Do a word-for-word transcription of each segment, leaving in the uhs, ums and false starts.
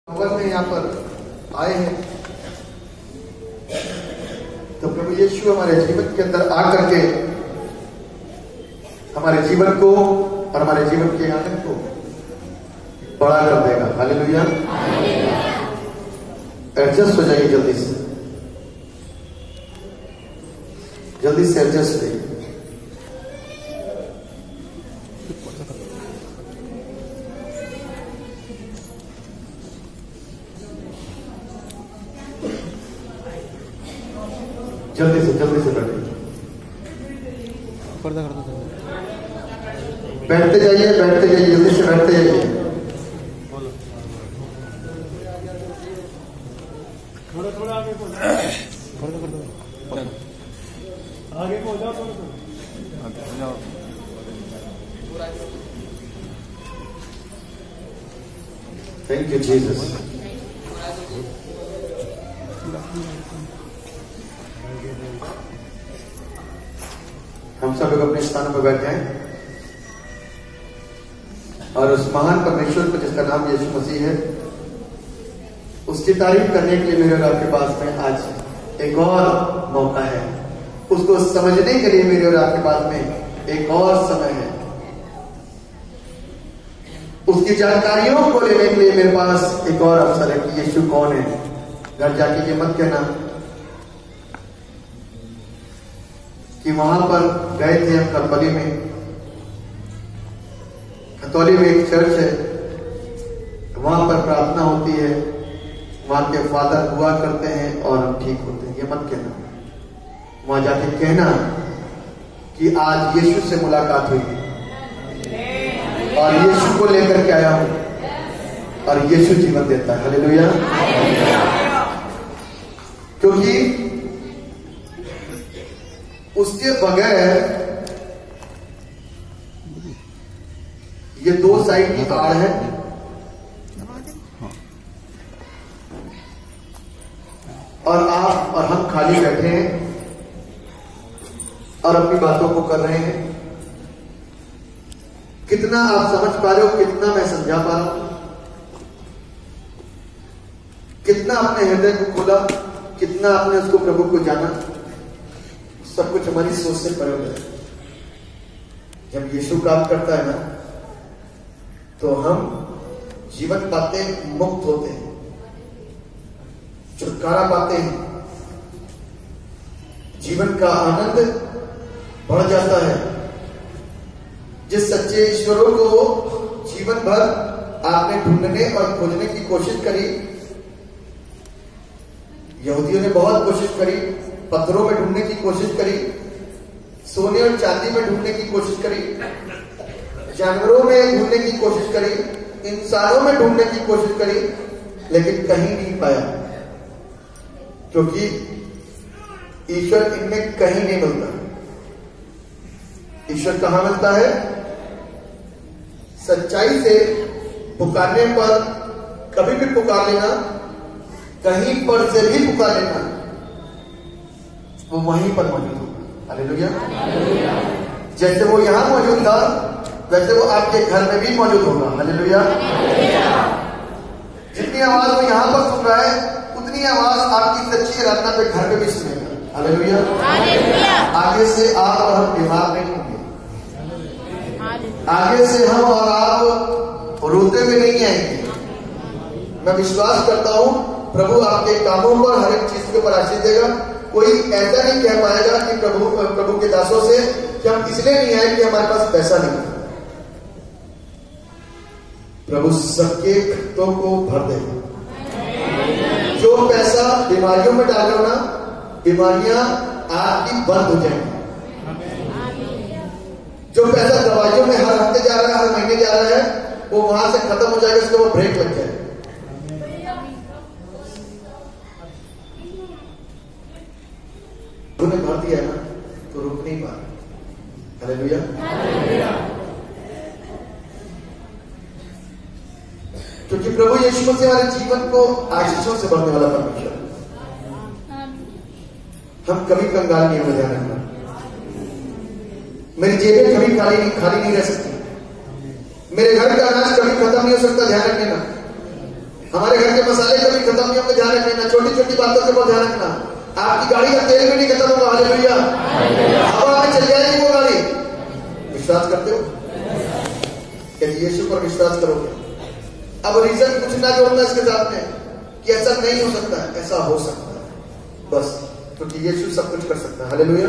में यहाँ पर आए हैं तो प्रभु यीशु हमारे जीवन के अंदर आकर के हमारे जीवन को और हमारे जीवन के आनंद को बड़ा कर देगा। हालेलुया। एडजस्ट हो जाइए, जल्दी से जल्दी से एडजस्ट होइए। जल्दी से जल्दी से बैठिए, पर्दा कर दो। बैठते जाइए बैठते जाइए जल्दी से बैठते जाइए। थोड़ा थोड़ा आगे को पर्दा कर दो, आगे को जाओ, थोड़ा थोड़ा जाओ। Thank you Jesus. हम सब लोग अपने स्थानों पर बैठे हैं और उस महान परमेश्वर को जिसका नाम यीशु मसीह है उसकी तारीफ करने के लिए मेरे और आपके पास में आज एक और मौका है। उसको समझने के लिए मेरे और आपके पास में एक और समय है। उसकी जानकारियों को लेने के लिए मेरे पास एक और अवसर है कि यीशु कौन है। घर जाके ये मत कहना कि वहां पर गए थे हम करबली में, खतौली में एक चर्च है, वहां पर प्रार्थना होती है, वहां के फादर दुआ करते हैं और हम ठीक होते हैं। ये मत कहना। वहां जाके कहना कि आज यीशु से मुलाकात हुई और यीशु को लेकर के आया हूं और यीशु जीवन देता है। हालेलुया। क्योंकि उसके बगैर ये दो साइड की आड़ है और आप और हम खाली बैठे हैं और अपनी बातों को कर रहे हैं। कितना आप समझ पा रहे हो, कितना मैं समझा पा रहा हूं, कितना अपने हृदय को खोला, कितना आपने उसको प्रभु को जाना, सब कुछ हमारी सोच से परे होता है। जब यीशु काम करता है ना तो हम जीवन पाते हैं, मुक्त होते हैं, छुटकारा पाते हैं, जीवन का आनंद बढ़ जाता है। जिस सच्चे ईश्वरों को जीवन भर आपने ढूंढने और खोजने की कोशिश करी, यहूदियों ने बहुत कोशिश करी, पत्थरों में ढूंढने की कोशिश करी, सोने और चांदी में ढूंढने की कोशिश करी, जानवरों में ढूंढने की कोशिश करी, इंसानों में ढूंढने की कोशिश करी, लेकिन कहीं नहीं पाया। क्योंकि ईश्वर इनमें कहीं नहीं मिलता। ईश्वर कहां मिलता है? सच्चाई से पुकारने पर, कभी भी पुकार लेना, कहीं पर से भी पुकार लेना, वो वहीं पर मौजूद होगा। हालेलुया। जैसे वो यहां मौजूद था वैसे वो आपके घर में भी मौजूद होगा। हालेलुया। जितनी आवाज वो यहां पर सुन रहा है उतनी आवाज आपकी सच्ची आराधना पे घर में भी सुनेगा। हालेलुया। आगे से आप और हम बीमार नहीं होंगे, आगे से हम और आप रोते हुए नहीं आएंगे। मैं विश्वास करता हूं प्रभु आपके कामों पर, हर एक चीज के ऊपर आशीष देगा। कोई ऐसा नहीं कह पाएगा कि प्रभु प्रभु के दासों से कि हम इसलिए नहीं आए कि हमारे पास पैसा नहीं है। प्रभु सबके खतों को भर देगा। जो पैसा बीमारियों में डाल रहे हो ना, बीमारियां आपकी बंद हो जाएंगी। जो पैसा दवाइयों में हर हफ्ते जा रहा है, हर महीने जा रहा है, वो वहां से खत्म हो जाएगा, उसके बाद ब्रेक लग जाएगा। उन्हें भर दिया ना तो रुक नहीं पा रहा। हालेलुया। क्योंकि प्रभु यीशु मसीह हमारे जीवन को आशीषों से भरने वाला परमेश्वर। हम कभी कंगाल नहीं होंगे, ध्यान रखना। मेरी जेबें कभी खाली नहीं खाली नहीं रह सकती। मेरे घर का अनाज कभी खत्म नहीं हो सकता, ध्यान रखना। हमारे घर के मसाले कभी खत्म नहीं होंगे, ध्यान रखना। छोटी छोटी बातों के ऊपर ध्यान रखना। आपकी गाड़ी का तेल भी नहीं खत्म होगा, हालेलुया। हवा में चल जाएगी वो गाड़ी। विश्वास करते हो? यदि यीशु पर विश्वास करोगे, अब रीजन कुछ ना जोड़ना इसके साथ में कि ऐसा नहीं हो सकता है, ऐसा हो सकता है, बस क्योंकि यीशु सब कुछ कर सकता है, हालेलुया।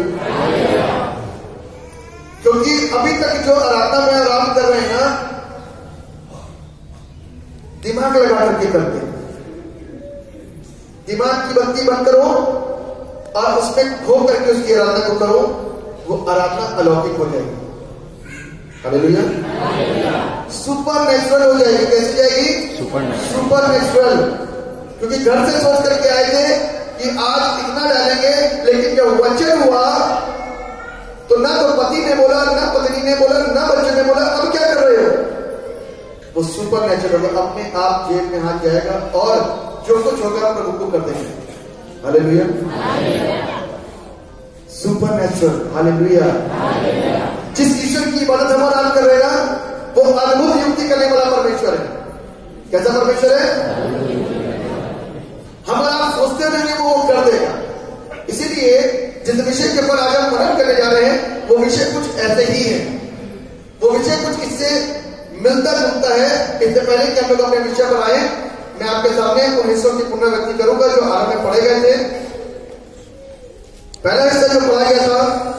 क्योंकि अभी तक जो आराधना में आराम कर रहे हैं ना, दिमाग लगा करके करते हैं। दिमाग की बत्ती बंद करो और उसमें खो करके उसकी आराधना को करो, वो आराधना अलौकिक हो जाएगी, हालेलुया। सुपर नेचुरल हो जाएगी। कैसे जाएगी? Supernatural. क्योंकि घर से सोच करके आए थे कि आज इतना डालेंगे, लेकिन जब वचन हुआ तो ना तो पति ने बोला, ना पत्नी ने बोला, ना बच्चे ने बोला, अब क्या कर रहे हो? वो सुपर नेचुरल अपने आप जेब में हाथ जाएगा और जो कुछ होगा प्रभु को कर देंगे, हालेलुया। Super natural, hallelujah. जिस ईश्वर की इबादत हम आज कर रहे हैं ना, वो अद्भुत युक्ति करने वाला परमेश्वर है। कैसा परमेश्वर है? हम आप सोचते रहेंगे वो कर देगा। इसीलिए जिस विषय के ऊपर आज हम मनन करने जा रहे हैं, वो विषय कुछ ऐसे ही है। वो विषय कुछ इससे मिलता जुलता है। इससे पहले कि हम लोग अपने विषय पर आए, मैं आपके सामने उन हिस्सों की पुनरावृत्ति करूंगा जो हाल में पढ़े गए थे। पहला हिस्सा जो पढ़ा गया था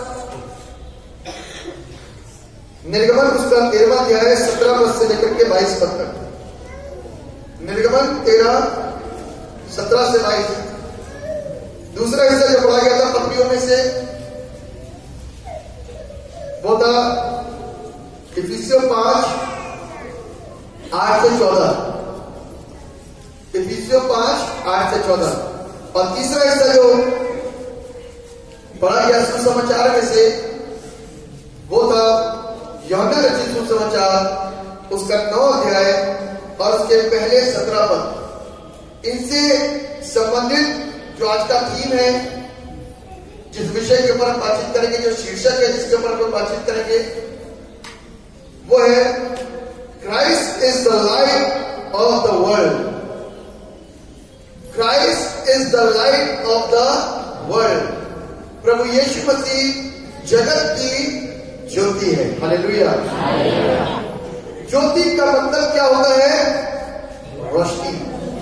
निर्गमन, उसका तेरहवां अध्याय सत्रह पद से लेकर के बाईस पद तक। निर्गमन तेरह सत्रह से बाईस। दूसरा हिस्सा जो पढ़ा गया था पत्रियों में से, वो था इफिसियों पांच आठ से चौदह। इफिसियों पांच आठ से चौदह। और तीसरा हिस्सा जो पढ़ा गया सुसमाचार में से, वो था यूहन्ना रचित सुसमाचार, उसका नौ अध्याय और उसके पहले सत्रह पद। इनसे संबंधित जो आज का थीम है, जिस विषय के ऊपर हम बातचीत करेंगे, जो शीर्षक है जिसके ऊपर हम बातचीत करेंगे, वो है Christ is the light of the world. Christ is the light of the world. प्रभु यीशु मसीह जगत की ज्योति है, हालेलुया। ज्योति का मतलब क्या होता है? रोशनी।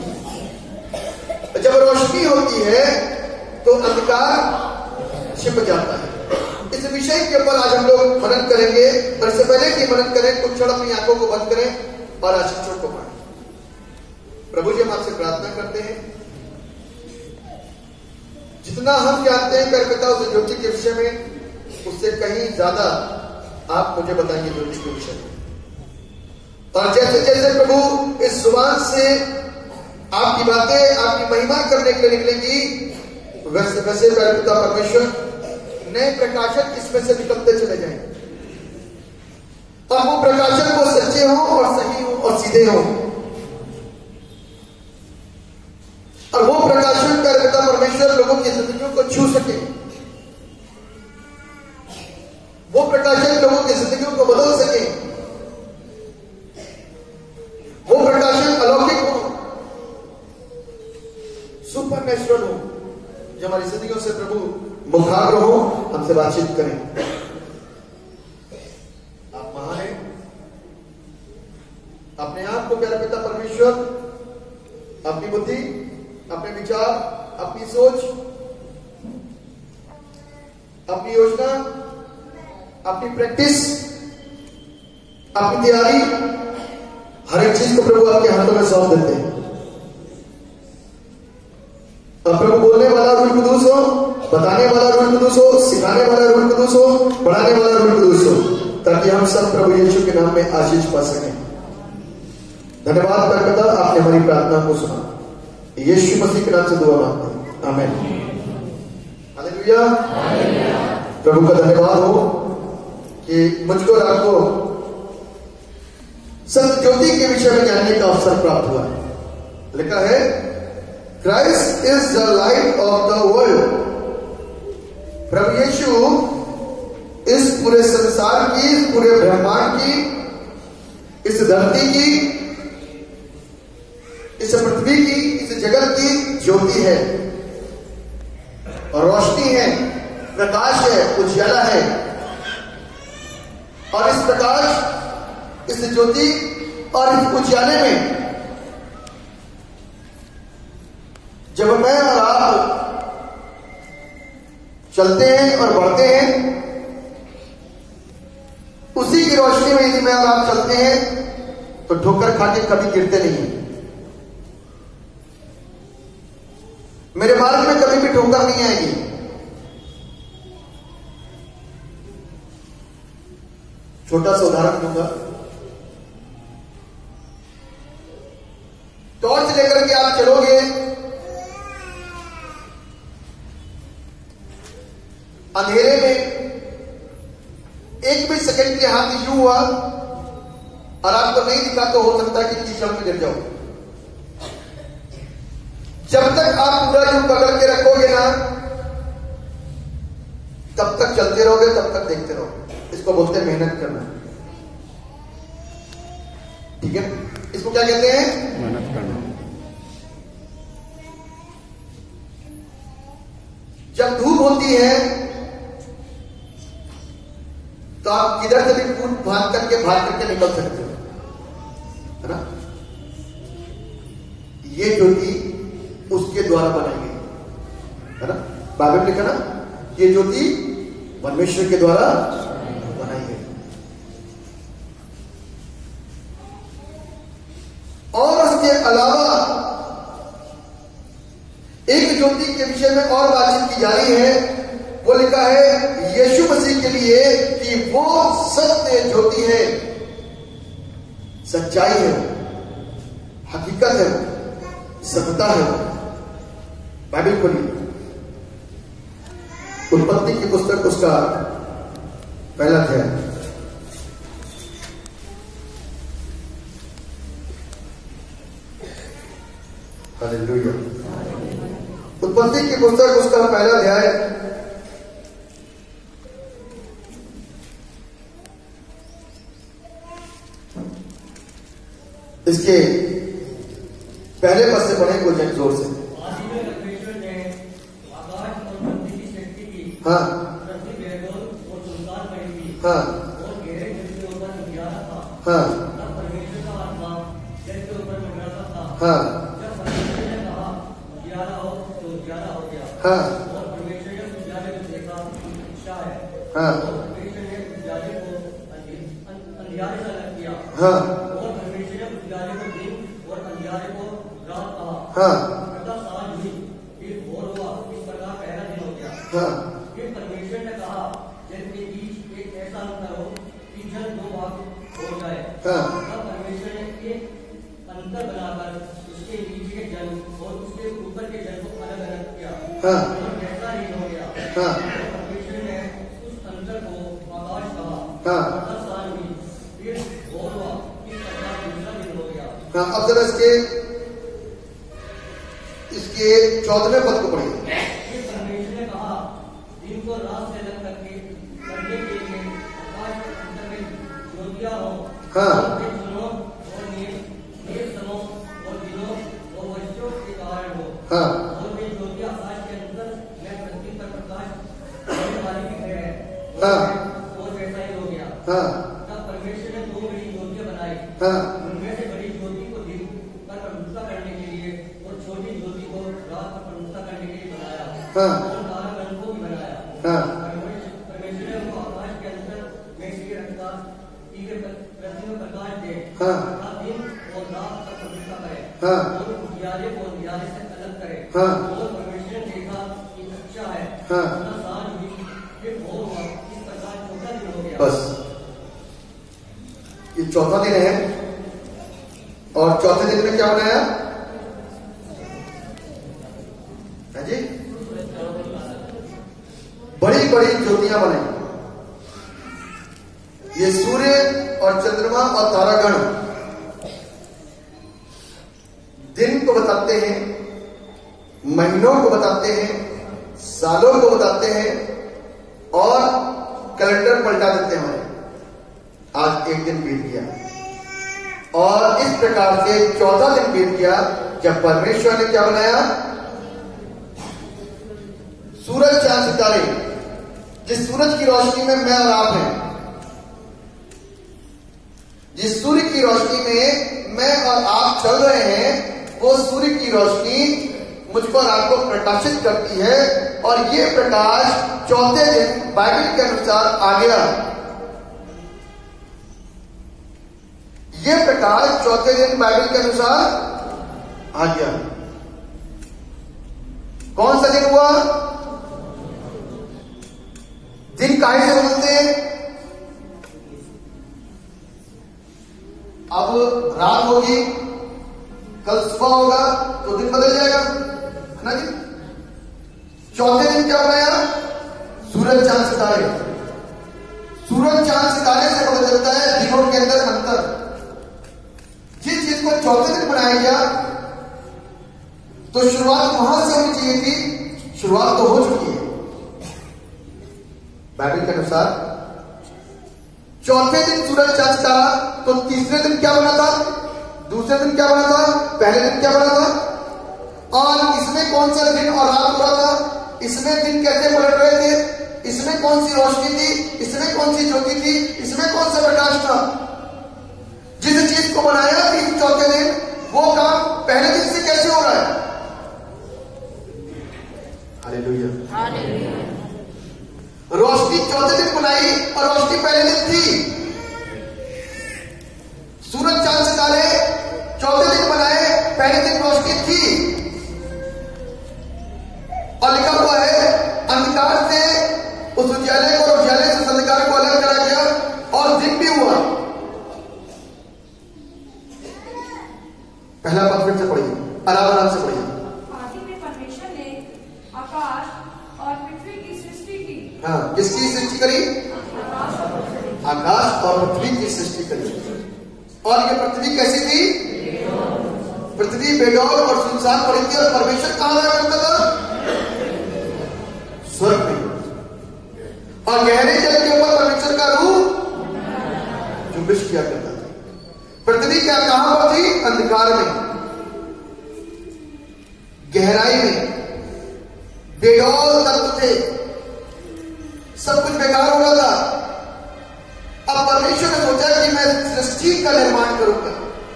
जब रोशनी होती है तो अंधकार छिप जाता है। इस विषय के ऊपर आज हम लोग मनन करेंगे। और इससे पहले कि मनन करें, कुछ क्षण अपनी आंखों को बंद करें और आशीषों को पढ़ें। प्रभु जी, हम आपसे प्रार्थना करते हैं, जितना हम जानते हैं कर पिता उस ज्योति के विषय में, उससे कहीं ज्यादा आप मुझे बताएंगे ज्योति के विषय में। और जैसे जैसे प्रभु इस जुबान से आपकी बातें, आपकी महिमा करने के लिए निकलेंगी, वैसे वैसे प्यारे पिता परमेश्वर नए प्रकाशन इसमें से निकलते चले जाएंगे। और वो प्रकाशन को सच्चे हो और सही हो और सीधे हो। और वो प्रकाशन प्यारे पिता परमेश्वर लोगों की जिंदगियों को छू सके। वो प्रकाशन लोगों की जिंदगियों को बदल सके। वो प्रकाशन अलौकिक हो, सुपर नेचुरल हो, जो हमारी जिंदगियों से प्रभु मुखाग्र हो, हमसे बातचीत करें। आप महान हैं। अपने आप को प्यारे पिता परमेश्वर, अपनी बुद्धि, अपने विचार, अपनी सोच, अपनी योजना, अपनी प्रैक्टिस, अपनी तैयारी, हर एक चीज को प्रभु आपके हाथों में सौंप देते हैं। अब प्रभु बोलने वाला रूह कुदूस हो, बताने वाला रूह कुदूस हो, सिखाने वाला रूह कुदूस हो, पढ़ाने वाला रूह कुदूस हो, ताकि हम सब प्रभु यीशु के नाम में आशीष पा सकें। धन्यवाद पिता, आपने हमारी प्रार्थना को सुना। यीशु मसीह के नाम से दुआ मांगते हैं, आमीन। हालेलुया। प्रभु का धन्यवाद हो कि मुझको और आपको सत्य ज्योति के विषय में जानने का अवसर प्राप्त हुआ है। लिखा है Christ is the light of the world. प्रभु यीशु इस पूरे संसार की, इस पूरे ब्रह्मांड की, इस धरती की, इस इस पृथ्वी की, इस जगत की ज्योति है और रोशनी है, प्रकाश है, उजाला है। और इस प्रकाश, इस ज्योति और इस उजाले में जब मैं और आप चलते हैं और बढ़ते हैं, उसी की रोशनी में यदि मैं और आप चलते हैं तो ठोकर खा के कभी गिरते नहीं हैं। मेरे मार्ग में कभी भी ठोकर नहीं आएगी। छोटा सा उदाहरण दूंगा। टॉर्च लेकर के आप चलोगे, अंधेरे में एक भी सेकंड के हाथ यूं हुआ और आपको नहीं दिखा तो हो सकता है कि किसी क्षण में गिर जाओ। जब तक आप पूरा यूं पकड़ के रखोगे ना, तब तक चलते रहोगे, तब तक देखते रहोगे। इसको बोलते हैं मेहनत करना। ठीक है, इसको क्या कहते हैं? मेहनत करना। जब धूप होती है तो आप किधर से भी कूद भाग करके भाग करके निकल सकते हो, है ना? ये ज्योति उसके द्वारा बनाई गई है ना। बाइबल में लिखा ना, ये ज्योति परमेश्वर के द्वारा बनाई गई। और उसके अलावा एक ज्योति के विषय में और बातचीत की जा रही है। वो लिखा है यीशु मसीह के लिए कि वो सत्य ज्योति है, सच्चाई है, हकीकत है, सत्यता है। बाइबल खोलिए, उत्पत्ति की पुस्तक, उसका पहला अध्याय। हालेलुया। उत्पत्ति की पुस्तक, उसका पहला अध्याय। इसके पहले पद से पढ़े को जन जोर से। हाँ हाँ हाँ हाँ हाँ हाँ हाँ हाँ हाँ। फिर परमेश्वर ने कहा, जल के बीच एक ऐसा अंतर हो कि जल दो भाग हो जाए। हाँ। तब परमेश्वर ने एक अंतर बनाकर उसके नीचे के जल और उसके ऊपर के जल को अलग अलग किया। हाँ। और ऐसा ही हो गया। हाँ। और परमेश्वर ने उस अंतर को आकाश कहा। हाँ। दस साल हुई, फिर और हुआ, इस प्रकार दूसरा दिन हो गया। हाँ, अब जरा इसके इसके चौदहवें पद को पढ़िए। इनको रात से अलग करके करने के लिए आकाश के अंतर में ज्योतियां हो। हाँ। और दिनों और नील नील समों और दिनों और वर्षों के कारण हो। हाँ। और वे ज्योतियां आकाश के अंतर में पृथ्वी पर प्रकाश देने वाली भी है। हाँ। और वैसा ही हो गया। हाँ। तब परमेश्वर ने दो बड़ी ज्योतियां बनाई। हाँ। उनमें से बड़ी ज्योति को दिन पर प्रभुता करने के लिए और छोटी ज्योति को रात पर प्रभुता करने के लिए बनाया। हाँ। और तारागण को भी बनाया। हाँ। परमेश्वर ने उनको आकाश के अंतर में से रखा कि वे पृथ्वी में प्रकाश दे। हाँ। तथा दिन और रात का प्रभुता करे। हाँ। और उजियारे को अंधियारे से अलग करे। हाँ। और परमेश्वर ने देखा कि अच्छा है। हाँ। तथा सांझ हुई, फिर भोर हुआ, इस प्रकार चौथा दिन हो गया। बस ये चौथा दिन है। और चौथे दिन में क्या बनाया है जी? बड़ी बड़ी ज्योतियां बनाई। ये सूर्य और चंद्रमा और तारागण दिन को बताते हैं, महीनों को बताते हैं, सालों को बताते हैं और कैलेंडर पलटा देते हैं हमारे। आज एक दिन बीत गया और इस प्रकार से चौथा दिन बीत गया जब परमेश्वर ने क्या बनाया? सूरज चांद सितारे, जिस सूरज की रोशनी में मैं और आप हैं, जिस सूर्य की रोशनी में मैं और आप चल रहे हैं, वो सूर्य की रोशनी मुझको और आपको प्रकाशित करती है। और ये प्रकाश चौथे दिन बाइबल के अनुसार आ गया। ये प्रकाश चौथे दिन बाइबल के अनुसार आ गया। कौन सा दिन हुआ? दिन काहे से बदलते हैं? अब रात होगी, कल सुबह होगा तो दिन बदल जाएगा, है ना जी? चौथे दिन क्या बनाया? सूरज चांद सितारे। सूरज चांद सितारे से पता चलता है दिनों के अंदर अंतर। जिस चीज को चौथे दिन बनाया गया तो शुरुआत वहां से होनी चाहिए थी, शुरुआत तो हो चुकी है। बाइबल के अनुसार चौथे दिन सूरज चांद सितारा, तो तीसरे दिन क्या बना था? दूसरे दिन क्या बना था? पहले दिन क्या बना था? और इसमें कौन सा दिन और रात हो रहा था? इसमें दिन कैसे पलट रहे थे? इसमें कौन सी रोशनी थी? इसमें कौन सी ज्योति थी? इसमें कौन सा प्रकाश था? जिस चीज को बनाया तीन चौथे दिन, वो काम पहले दिन से कैसे हो रहा है? Hallelujah, hallelujah. रोशनी चौथे दिन बनाई और रोशनी पहले दिन थी। सूरज चांद सितारे चौथे दिन बनाए, पहले दिन रोशनी थी। और लिखा हुआ है अंधकार से उस उजाले को, उजाले से अंधकार को अलग करा गया और दिन भी हुआ। पहला पद फिर से पढ़िए, आराम आराम से पढ़िए। आदि में परमेश्वर ने आकाश और पृथ्वी की सृष्टि की। हाँ, किसकी सृष्टि करी? आकाश और पृथ्वी की सृष्टि करी। और ये पृथ्वी कैसी थी? पृथ्वी बेडौल और सुनसान पड़ी थी। और परमेश्वर कहां रहा करता था? स्वर्ग में। और गहरे जल के ऊपर परमेश्वर का रूह जुम्बिश किया करता था। पृथ्वी क्या कहां पर थी? अंधकार में, गहराई में, बेडौल तत्व थे, सब कुछ बेकार हो रहा था। अब परमेश्वर ने सोचा कि मैं सृष्टि का निर्माण करूंगा,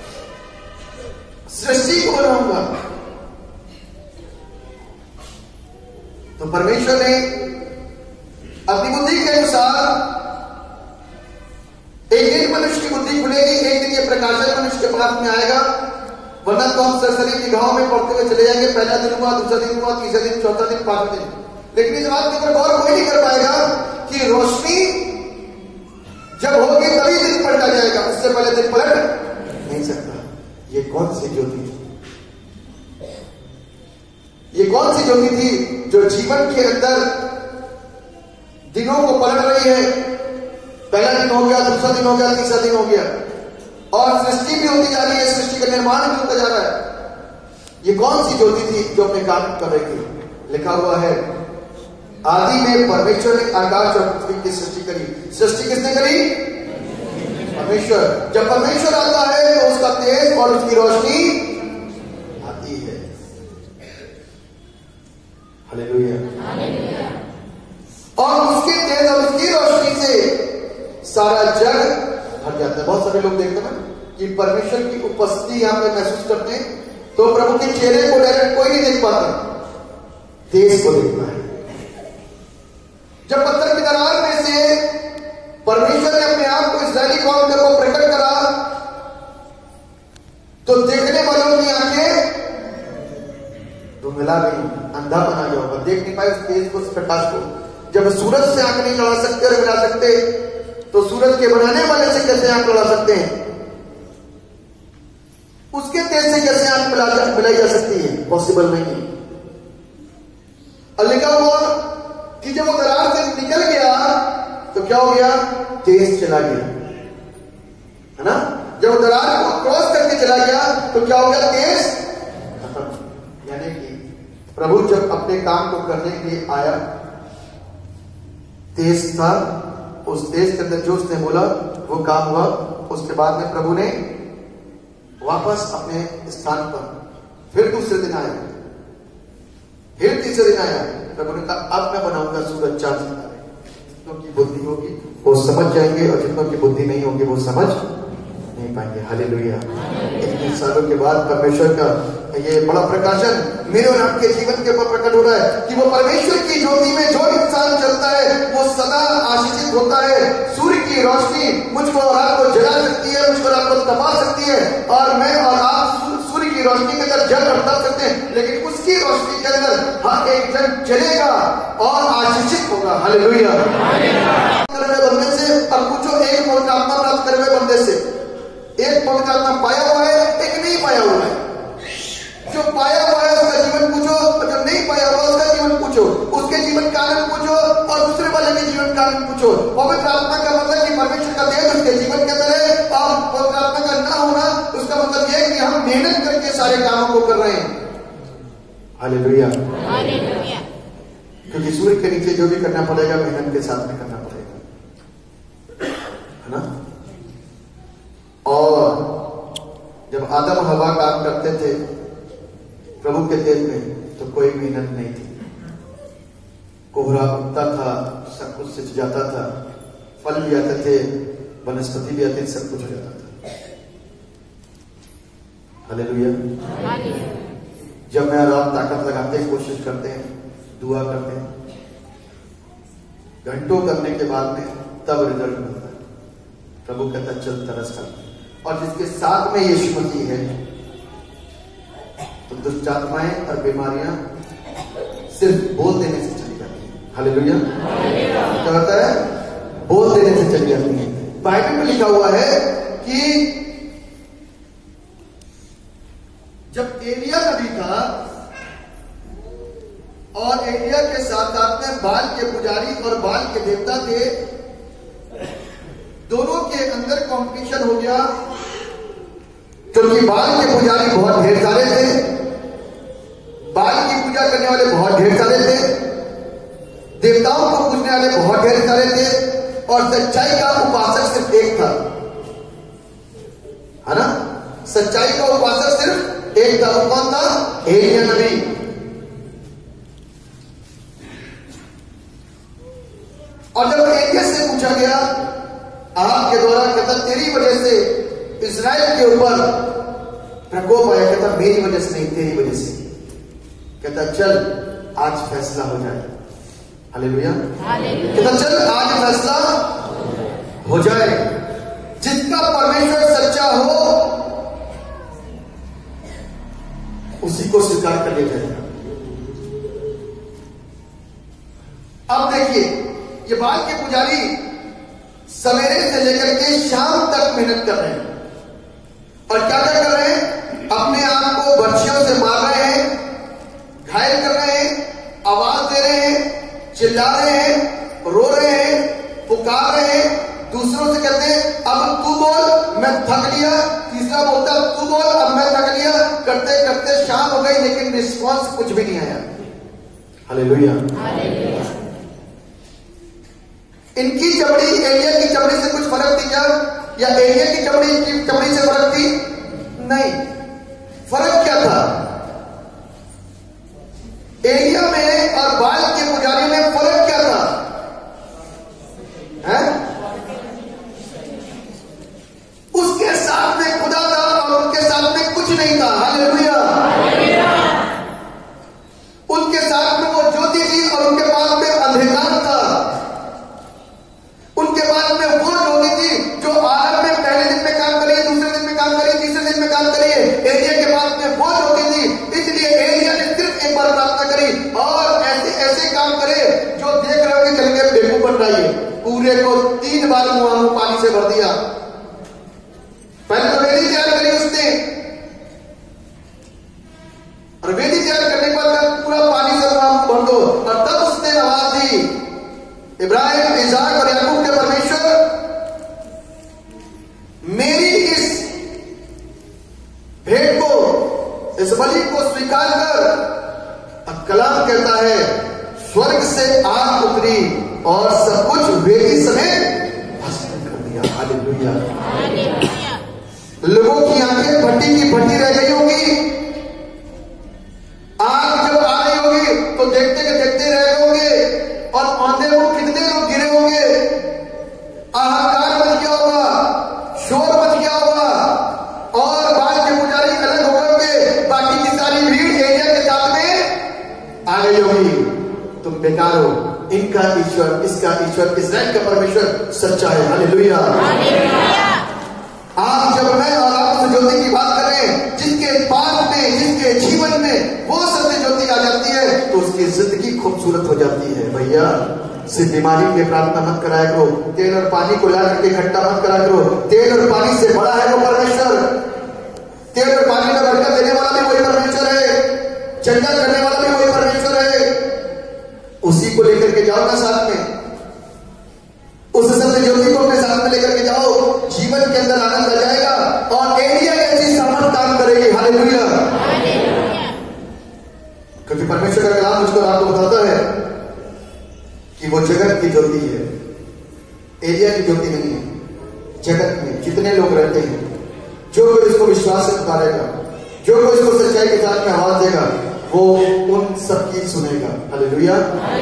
सृष्टि को बनाऊंगा। तो परमेश्वर ने अपनी बुद्धि के अनुसार, एक दिन मनुष्य की बुद्धि खुलेगी, एक दिन ये प्रकाशन मनुष्य के पास में आएगा, वरना तो हम सरसरी निगाहों में पढ़ते हुए चले जाएंगे। पहला दिन हुआ, दूसरा दिन हुआ, तीसरा दिन, चौथा दिन, पांचवा दिन। लेकिन इस बात के ऊपर गौर कोई नहीं कर पाएगा कि रोशनी जब होगी तभी दिन पलटा जाएगा, उससे पहले दिन पलट नहीं सकता। ये कौन सी ज्योति थी? ये कौन सी ज्योति थी जो जीवन के अंदर दिनों को पलट रही है? पहला दिन हो गया, दूसरा दिन हो गया, तीसरा दिन हो गया, और सृष्टि भी होती जा रही है, सृष्टि का निर्माण भी होता जा रहा है। ये कौन सी ज्योति थी जो अपने काम कर रही थी? लिखा हुआ है आदि में परमेश्वर ने आकाश और पृथ्वी की सृष्टि करी। सृष्टि किसने करी? परमेश्वर। जब परमेश्वर आता है तो उसका तेज और उसकी रोशनी आती है। Hallelujah, hallelujah. और उसके तेज और उसकी रोशनी से सारा जग भर जाता है। बहुत सारे लोग देखते हैं कि परमेश्वर की उपस्थिति यहां पे महसूस करते हैं, तो प्रभु के चेहरे को डायरेक्ट कोई नहीं देख पाता, तेज को देखता है। जब पत्थर की दरार में से परमेश्वर ने अपने आप को इस्राएली कौम को प्रकट करा, तो देखने वालों की आंखें तो मिला गई, अंधा बना गया होगा, देख नहीं पाए उस तेज को, उस प्रकाश को। जब सूरज से आंख नहीं लड़ा सकते और मिला सकते, तो सूरज के बनाने वाले से कैसे आंख लड़ा सकते हैं? उसके तेज से कैसे आंख मिला मिलाई जा सकती है? पॉसिबल नहीं है। और लिखा हुआ कि जब वो दरार से निकल गया तो क्या हो गया? तेज चला गया, है ना? जब वो दरार को क्रॉस करके चला गया तो क्या हो गया? तेज खत्म। यानी कि प्रभु जब अपने काम को करने के लिए आया, तेज था, उस तेज के अंदर जो उसने बोला वो काम हुआ। उसके बाद में प्रभु ने वापस अपने स्थान पर फिर दूसरे दिन आया, फिर तीसरे दिन आया। प्रभु ने कहा अब मैं बनाऊंगा सूरज चांद सितारे, जितनों की बुद्धि होगी वो समझ जाएंगे और जितनों की बुद्धि नहीं होगी वो समझ नहीं पाएंगे। हालेलुया। इतने सालों के बाद परमेश्वर का ये बड़ा प्रकाशन मेरे और आपके जीवन के ऊपर प्रकट हो रहा है कि वो परमेश्वर की ज्योति में जो इंसान चलता है वो सदा आशीषित होता है। सूर्य की रोशनी मुझको और आपको जला सकती है, मुझको और आपको तपा सकती है, और मैं और आप सूर्य की रोशनी के अंदर जल बढ़ा सकते हैं, लेकिन उसकी रोशनी के अंदर हर एक जन जलेगा और आशीषित होगा। हालेलुया। बंदे से अब पूछो, एक पवित्र आत्मा प्राप्त करे हुए बंदे से, एक पवित्र आत्मा पाया हुआ है, एक नहीं पाया हुआ है। जो पाया हुआ है उसका जीवन पूछो, और जो नहीं पाया हुआ उसका जीवन पूछो, उसके जीवन का आनंद पूछो और दूसरे वाले के जीवन का आनंद पूछो। पवित्र आत्मा का मतलब कि परमेश्वर का तेज उसके जीवन के अंदर है, और पवित्र आत्मा का ना होना उसका मतलब यह है कि हम मेहनत करके सारे कामों को कर रहे हैं। हालेलुया। हालेलुया। क्योंकि सूर्य के नीचे जो भी करना पड़ेगा मेहनत के साथ में करना पड़ेगा, है ना। और जब आदम हवा काम करते थे प्रभु के तेल में तो कोई मेहनत नहीं थी, कोहरा उगता था, सब कुछ सिंच जाता था, फल भी आते थे, वनस्पति भी आती, सब कुछ हो जाता था। हालेलुया। जब मैं और आप ताकत लगाते हैं, कोशिश करते हैं, दुआ करते हैं, घंटों करने के बाद में तब रिजल्ट मिलता है। प्रभु कहता चल तरस कर। और जिसके साथ में यीशु मसीह है तो दुष्ट आत्माएं और बीमारियां सिर्फ बोल देने से चली जाती हैं। हालेलुया। क्या होता है? बोल देने से चली जाती है। बाइबल में लिखा हुआ है कि जब एलिया नबी था और एलिया के साथ साथ में बाल के पुजारी और बाल के देवता थे, दोनों के अंदर कंपटीशन हो गया, क्योंकि बाल के पुजारी बहुत ढेर सारे थे, बाल की पूजा करने वाले बहुत ढेर सारे थे, देवताओं को पूजने वाले बहुत ढेर सारे थे, और सच्चाई का उपासक सिर्फ एक था, है ना। सच्चाई का उपासक सिर्फ एक था। वो कौन था? एलिया नबी। और जब एलिया से पूछा गया आहाब के द्वारा, कहता तेरी वजह से इस्राएल के ऊपर प्रकोप आया, कहता मेरी वजह से नहीं, तेरी वजह से। कहता चल आज फैसला हो जाए। हालेलुया। कहता चल आज फैसला हो जाए। जिसका परमेश्वर सच्चा हो उसी को स्वीकार कर लिया जाएगा। अब देखिए, ये बाल के पुजारी सवेरे से लेकर के शाम तक मेहनत कर रहे हैं, और क्या क्या कर रहे हैं? अपने आप को बर्छियों से मार रहे हैं, घायल कर रहे हैं, आवाज दे रहे हैं, चिल्ला रहे हैं, रो रहे हैं, पुकार रहे हैं, दूसरों से कहते हैं अब तू बोल, मैं थक लिया, तीसरा बोलता तू बोल, अब मैं थक लिया, करते करते शाम हो गई, लेकिन रिस्पॉन्स कुछ भी नहीं आया। हालेलुया। इनकी चमड़ी एलिया की चमड़ी से कुछ फर्क थी क्या? या एलिया की चमड़ी की चमड़ी से फर्क थी? नहीं। फर्क क्या था? एलिया में और बाल के पुजारी में फर्क क्या था? है? उसके साथ में खुदा था और उनके साथ में कुछ नहीं था। हालेलुया। उनके साथ में वो ज्योति थी और उनके पास में अंधकार था। उनके पास में वो ज्योति थी जो आरंभ में पहले दिन में काम करी, दूसरे दिन में काम करी, तीसरे दिन में काम करी। एलिया के पास में वो ज्योति थी, इसलिए एलिया ने सिर्फ एक बार प्रार्थना करी और ऐसे ऐसे काम करे जो देख रहे हो कि चल के बेवकूफ बन रही है। पूरे को तीन बार मुंह मुंह पानी से भर दिया। पहले तो वेदी तैयार करी उसने, और वेदी तैयार करने के बाद पूरा पानी से मुंह भर दो, और तब उसने आवाज दी, इब्राहिम, इसाक और याकूब के परमेश्वर, मेरी इस भेंट को, इस बलि को स्वीकार कर। अब कलाम कहता है स्वर्ग से आग उतरी और सब कुछ वेदी समेत भस्म कर दिया। हालेलुया। लोगों की आंखें भट्टी की भट्टी रह गई होगी, बेकार हो। इनका ईश्वर, इसका ईश्वर, इस्राएल का परमेश्वर सच्चा है। हालेलुया। आज जब मैं और आप उस ज्योति की बात कर रहे हैं, जिसके पाप में, जिसके जीवन में वो सत्य ज्योति आ जाती है, तो उसकी जिंदगी खूबसूरत हो जाती है। भैया सिर्फ बीमारी के प्रार्थना मत कराया करो, तेल और पानी को ला करके इकट्ठा मत करा करो। तेल और पानी से बड़ा है वो परमेश्वर। तेल और पानी का बरकत देने वाला भी वही परमेश्वर है, चंगा करने वाला भी वही परमेश्वर है। उसी को लेकर के जाओ ना साथ में, उस सत्य ज्योति को अपने साथ में लेकर के जाओ, जीवन के अंदर आनंद आ जाएगा और एलिया जैसी सामर्थ काम करेगी। हालेलुया। क्योंकि परमेश्वर का कलाम मुझको आपको बताता है कि वो जगत की ज्योति है, एलिया की ज्योति नहीं है। जगत में जितने लोग रहते हैं, जो कोई इसको विश्वास से पुकारेगा, जो कोई इसको सच्चाई के साथ में आवाज देगा, वो उन सबकी सुनेगा। हालेलुया।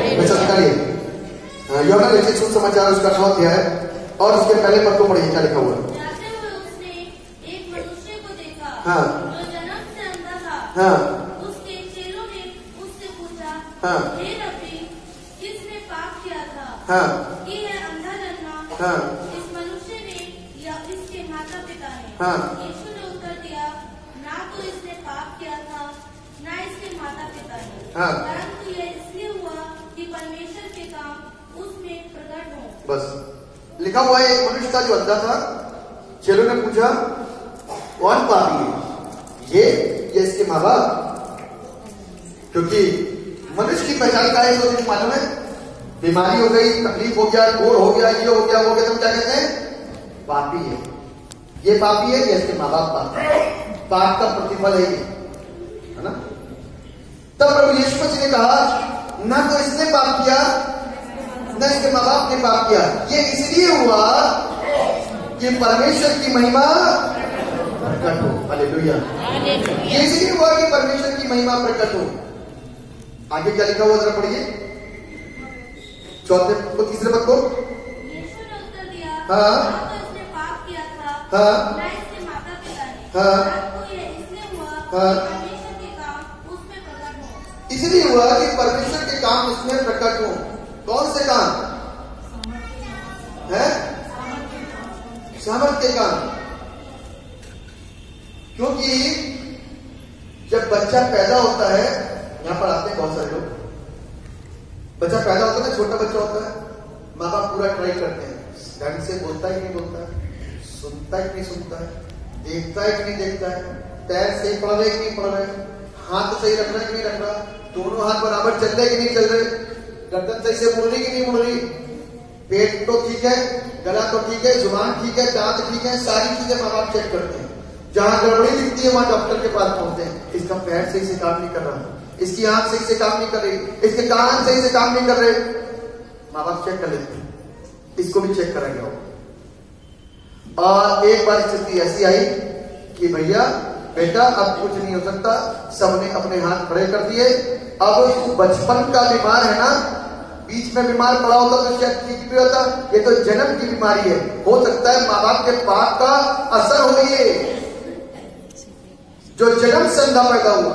यूहन्ना लिखित सुसमाचार उसका नौ अध्याय और उसके पहले पद को पढ़िए, क्या लिखा हुआ है। जाते हुए उसने एक मनुष्य को देखा, हाँ। जो जन्म से अंधा था। हाँ। उसके चेलों ने उससे पूछा, हाँ। हे रब्बी, किसने पाप किया था हाँ। कि यह अंधा जन्मा, हाँ। इस मनुष्य ने या इसके माता पिता ने? हाँ। यीशु ने उत्तर दिया, ना तो इसने पाप किया था, ना इसके माता पिता ने, हाँ। परंतु यह इसलिए हुआ कि परमेश्वर के काम उसमें प्रकट हो। बस लिखा हुआ है, एक मनुष्य था जो अंधा था। चेलों ने पूछा कौन पापी है, ये या इसके माँ बाप? क्योंकि मनुष्य की पहचान का है, तो तुझे मालूम है, बीमारी हो गई, तकलीफ हो गया, कोड़ हो गया, ये हो गया, वो हो गया, तुम क्या कहते हैं? पापी है। ये पापी है या इसके माँ बाप पापी? पाप का प्रतिफल है ये, है ना। तब प्रभु यीशु मसीह ने कहा, ना तो इसने पाप किया, न इसके माँ बाप ने पाप किया। ये इसलिए हुआ कि परमेश्वर की महिमा प्रकट हो। हालेलुया। ये इसलिए हुआ कि परमेश्वर की महिमा प्रकट हो। आगे क्या लिखा हुआ, जरा पढ़िए चौथे को, तीसरे पद को। यीशु ने उत्तर दिया, हाँ। ना तो इसने पाप किया था, हाँ। ना इसके माता पिता ने, हाँ। परंतु यह इसलिए हुआ हाँ। कि परमेश्वर के काम उसमें प्रकट हो। इसलिए हुआ कि परमेश्वर के काम उसमें प्रकट हो। कौन से काम है? सामर्थ्य के काम। क्योंकि जब बच्चा पैदा होता है, यहां पर आते हैं बहुत सारे लोग, बच्चा पैदा होता है ना, छोटा बच्चा होता है, माँ बाप पूरा ट्राई करते हैं, ढंग से बोलता है कि नहीं बोलता है, सुनता है कि नहीं सुनता है, देखता है कि नहीं देखता है, पैर सही पड़ रहे कि नहीं पड़ रहे, हाथ सही रख रहा है कि नहीं रख रहा, दोनों हाथ बराबर चल रहे कि नहीं चल रहे, गर्दन सही से मुड़ रही कि नहीं मुड़ रही, पेट तो ठीक है, गला तो ठीक है, जुबान ठीक है, दांत ठीक है, सारी चीजें माँ बाप चेक करते हैं। जहां गड़बड़ी दिखती है वहां डॉक्टर के पास पहुंचते हैं। इसका पैर सही से काम नहीं कर रहा, इसकी आंख सही से काम नहीं कर रही, इसके कान सही से काम नहीं कर रहे, माँ बाप चेक कर लेते हैं। इसको भी चेक करा गया। और एक बार स्थिति ऐसी आई कि भैया बेटा अब कुछ नहीं हो सकता, सबने अपने हाथ खड़े कर दिए, अब बचपन का बीमार है ना, बीच में बीमार पड़ा होता तो शायद ठीक भी होता, ये तो जन्म की बीमारी है, हो सकता है माँ बाप के पाप का असर हो गई है, जो जन्म से अंधा पैदा हुआ।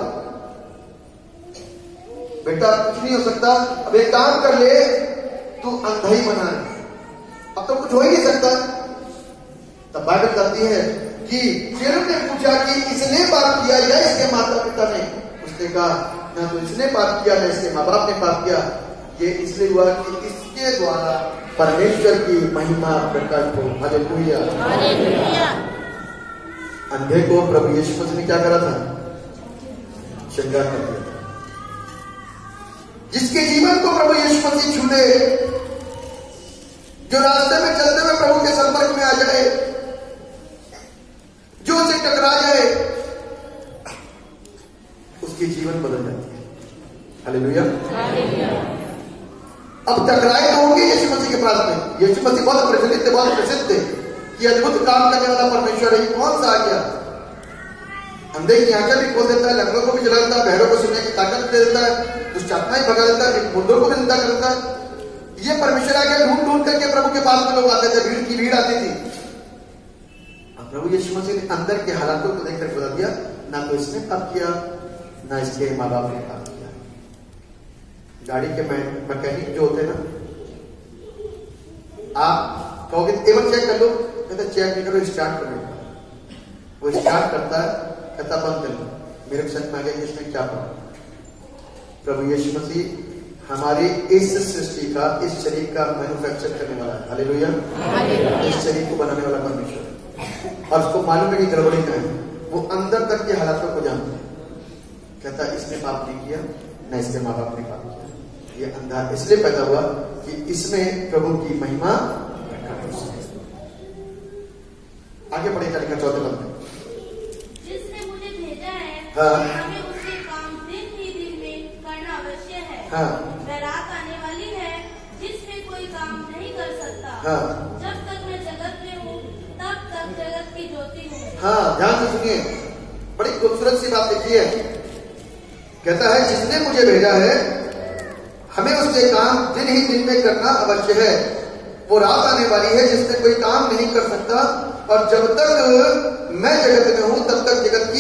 बेटा कुछ नहीं हो सकता, अब एक काम कर ले, तू अंधा ही बना ले, अब तो कुछ हो ही नहीं सकता। तब बाइबल कहती है कि फिर ने पूछा कि इसने पाप किया या इसके माता पिता ने? उसने कहा ना तो इसने पाप किया ना इसके माँ बाप ने पाप किया, ये इसलिए हुआ कि इसके द्वारा परमेश्वर की महिमा प्रकट हो। हालेलुया। अंधे को प्रभु यीशु मसीह ने क्या करा था? चंगा कर दिया था। जिसके जीवन को प्रभु यीशु मसीह छू ले, जो रास्ते में चलते हुए प्रभु के संपर्क में आ जाए, जो उसे टकरा जाए, उसकी जीवन बदल जाती है। हालेलुया। अब टकराए तो होंगे यीशु मसीह के पास में। यीशु मसीह बहुत प्रचलित थे, बहुत प्रसिद्ध थे, ये अद्भुत काम करने वाला परमेश्वर है। कौन सा आ गया? अंधे की आंखें भी खोल देता है, लंगड़ों को भी चला देता है, बहरों को सुनने की ताकत दे देता है, दुष्ट आत्माएं भगा देता है, मुर्दों को भी जिंदा कर देता है। ये परमेश्वर आ गया। ढूंढ ढूंढ करके प्रभु के पास में लोग आते थे, भीड़ की भीड़ आती थी। अब प्रभु यीशु मसीह ने अंदर के हालातों को देखकर बता दिया, ना तो इसने पाप किया ना इसके माँ बाप ने पाप किया, गाड़ी के मैकेनिक जो होते हैं ना, आप कहोगे टेबल चेक कर लो, कहते चेक नहीं करो, स्टार्ट करो। वो स्टार्ट करता है, कहता बंद कर लो। मेरे समझ में आ गया इसने क्या पढ़ा। प्रभु यीशु मसीह हमारी इस सृष्टि का, इस शरीर का मैन्युफैक्चर करने वाला है। हालेलुया। इस शरीर को बनाने वाला परमेश्वर है, और उसको मालूम है कि गड़बड़ी क्या है। वो अंदर तक के हालातों को जानते हैं। कहता इसने पाप नहीं किया, न इसके माँ बाप ने पाप किया। ये अंधा इसलिए पैदा हुआ कि इसमें प्रभु की महिमा। आगे पढ़ेगा लिखा चौथे पद में, जिसने मुझे भेजा है, हाँ। हमें उसके काम दिन ही दिन में करना अवश्य है। हाँ। वह रात आने वाली है जिसमें कोई काम नहीं कर सकता। हाँ। जब तक मैं जगत में हूँ तब तक जगत की ज्योति हूँ। हाँ, ध्यान से सुनिए, बड़ी खूबसूरत सी बात लिखी है। कहता है जिसने मुझे भेजा है, हमें उसके काम दिन ही दिन में करना अवश्य है। वो रात आने वाली है जिसमें कोई काम नहीं कर सकता, और जब तक मैं जगत में हूं तब तक जगत की।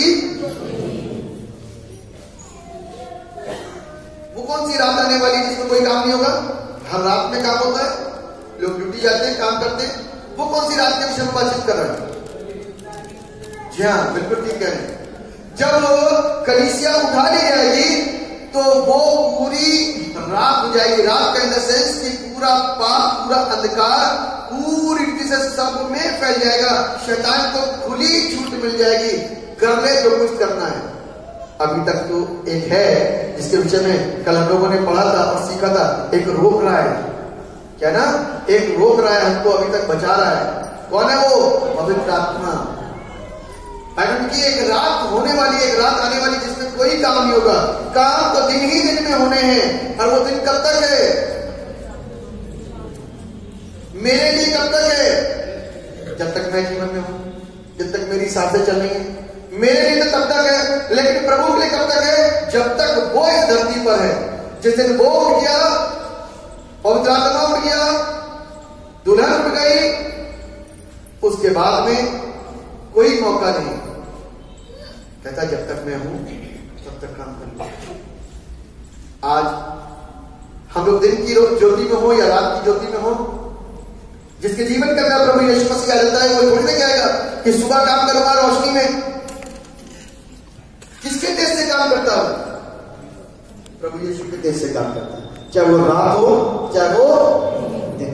वो कौन सी रात आने वाली जिसमें कोई काम नहीं होगा? हर रात में काम होता है, लोग ड्यूटी जाते हैं, काम करते हैं। वो कौन सी रात के विषय में बातचीत कर रहे हैं? जी हाँ, बिल्कुल ठीक कह रहे हैं। जब कलीसिया उठा ली जाएगी तो वो पूरी रात हो जाएगी। रात का इन द सेंस कि पूरा पाप, पूरा अंधकार पूरी रीति से सब में फैल जाएगा। शैतान को खुली छूट मिल जाएगी, कर ले जो कुछ करना है। अभी तक तो एक है जिसके विषय में कल हम लोगों ने पढ़ा था और सीखा था, एक रोक रहा है, क्या ना, एक रोक रहा है हमको, अभी तक बचा रहा है। कौन है वो? पवित्र आत्मा। की एक रात होने वाली, एक रात आने वाली जिसमें कोई काम नहीं होगा। काम तो दिन ही दिन में होने हैं, और वो दिन कब तक है? मेरे लिए कब तक है? जब तक मैं जीवन में हूं, जब तक मेरी सांसें चल रही हैं, मेरे लिए तो तब तक है। लेकिन प्रभु के लिए कब तक है? जब तक वो इस धरती पर है। जिस दिन वो उठ गया, पवित्र आत्मा उठ गया, दुल्हन उठ गई, उसके बाद में कोई मौका नहीं। कहता जब तक मैं हूं तब तक काम कर लो। आज हम लोग दिन की ज्योति में हो या रात की ज्योति में हो, जिसके जीवन के अंदर प्रभु यीशु मसीह आ जाता है, वो थोड़ी ना कहेगा कि सुबह काम करूंगा रोशनी में। किसके तेज से काम करता हूं? प्रभु यीशु के तेज से काम करता है, चाहे वो रात हो चाहे वो दिन।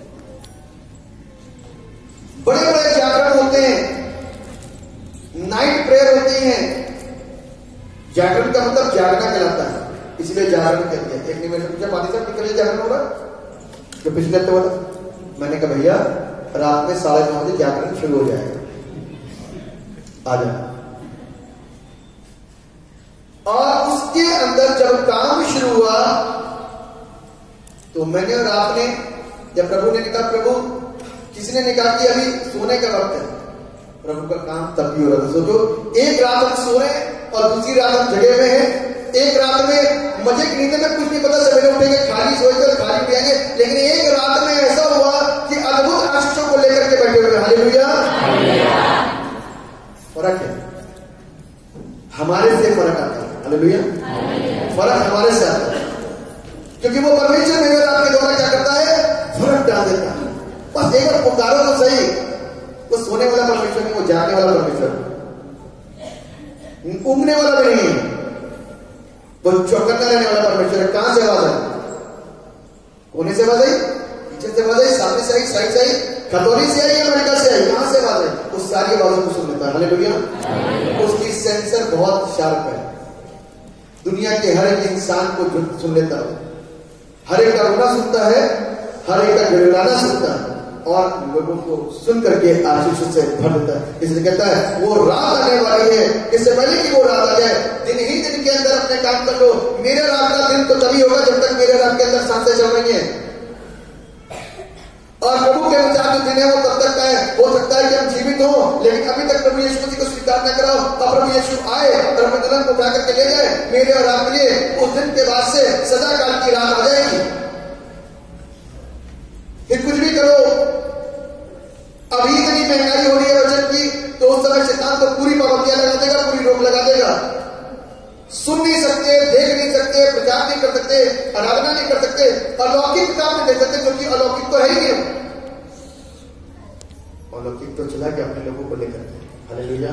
बड़े बड़े जागरण होते हैं, नाइट प्रेयर होती है। जागरण का मतलब जागना कहलाता है, इसलिए जागरण कहते हैं। एक ने मेरे से पूछा, पादी साहब निकलिए जागरण होगा जो पिछले हफ्ते वाला। मैंने कहा भैया रात में साढ़े नौ बजे जागरण शुरू हो जाएगा, आ जाए। और उसके अंदर जब काम शुरू हुआ तो मैंने और आपने, जब प्रभु ने कहा, प्रभु किसी ने कहा कि अभी सोने का वक्त है, प्रभु का काम तब भी हो रहा था। सोचो, एक रात हम सोए और दूसरी रात हम जगे हुए हैं। एक रात में मजे की नींद में कुछ नहीं पता, सवेरे उठेंगे खाली सोएंगे और खाली पिएंगे। लेकिन एक रात में ऐसा हुआ कि अद्भुत आशीषों को लेकर के बैठे हुए। हालेलुया। फर्क है, हमारे से फर्क आता है। हालेलुया। फर्क हमारे से आता है, क्योंकि वो परमेश्वर मेरे रात के द्वारा क्या करता है? फर्क डाल देता है। बस एक बार पुकारो तो सही। वो सोने वाला परमेश्वर नहीं, वो जागने वाला परमेश्वर, ऊँघने वाला भी नहीं, वो चौकन्ना रहने वाला परमेश्वर है। कहां से आवाज आई? कोने से आवाज आई? पीछे से आवाज आई? सामने से आई? साइड से आई? खतौनी से आई? अमेरिका से आई? कहां से आवाज आई? उस सारी आवाजों को सुन लेता है। हालेलुया। उसकी सेंसर बहुत शार्प है, दुनिया के हर एक इंसान को सुन लेता है, हर एक का रोना सुनता है, हर एक का गिड़गिड़ाना सुनता है, और लोगों को सुन करके आशीष से भर देता है। इसलिए कहता है वो रात आने वाली है, इससे पहले कि वो रात आ जाए, दिन ही दिन के अंदर अपने काम कर लो। मेरे रात का दिन तो तभी होगा जब तक मेरे रात के अंदर सांसें चल रही हैं। और प्रभु के अनुसार जो दिन है वो तब तक का है। हो सकता है कि हम जीवित हो, लेकिन अभी तक प्रभु यीशु मसीह को स्वीकार न कराओ, और प्रभु यीशु आए और अपने दुल्हन को उठा करके ले जाए मेरे और आपके लिए। उस दिन के बाद से सदा काल की रात आ जाएगी। फिर कुछ भी करो, अभी इतनी महंगाई हो रही है वचन की, तो उस समय शैतान तो पूरी पाबंदियां लगा देगा, पूरी रोक लगा देगा। सुन नहीं सकते, देख नहीं सकते, प्रचार नहीं कर सकते, आराधना नहीं कर सकते, अलौकिक काम नहीं दे सकते, क्योंकि अलौकिक तो है ही नहीं। अलौकिक तो चला गया अपने लोगों को लेकर के। हालेलुया।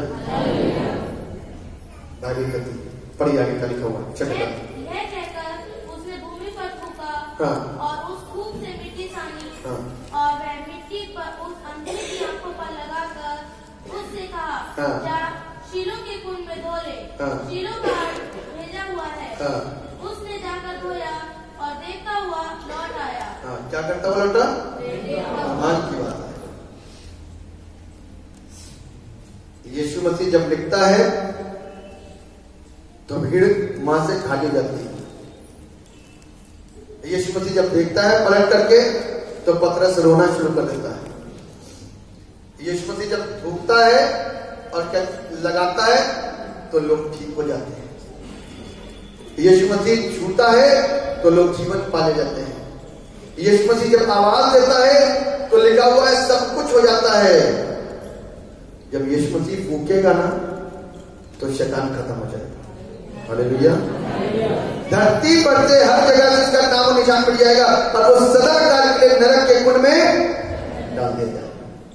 आगे करती पढ़ी आगे का लिखा हुआ चले। यह कहकर उसने भूमि पर थूका हाँ। और उस थूक से मिट्टी सानी हाँ। और वह मिट्टी पर उस अंधे की आंखों पर लगाकर उससे कहा, हाँ। जा शीलो के कुंड में धो ले। हाँ। शीलो का भेजा हुआ है। हाँ। उसने जाकर धोया और देखता हुआ लौट आया। हाँ, क्या करता हुआ लौटा? मान की बात है। यीशु मसीह जब लिखता है तो भीड़ मां से खाली हो जाती है। यीशु मसीह जब देखता है पलट करके तो पतरस रोना शुरू कर देता है। यीशु मसीह जब थूकता है और क्या लगाता है तो लोग ठीक हो जाते हैं। यीशु मसीह छूता है तो लोग जीवन पाले जाते हैं। यीशु मसीह जब आवाज देता है तो लिखा हुआ है सब कुछ हो जाता है। जब यीशु मसीह फूकेगा ना तो शैतान खत्म हो जाएगा। हालेलुया। धरती पर से हर जगह से इसका नाम निशान मिट जाएगा और वो सदा काल के लिए नरक के कुंड में डाल दिया जाएगा।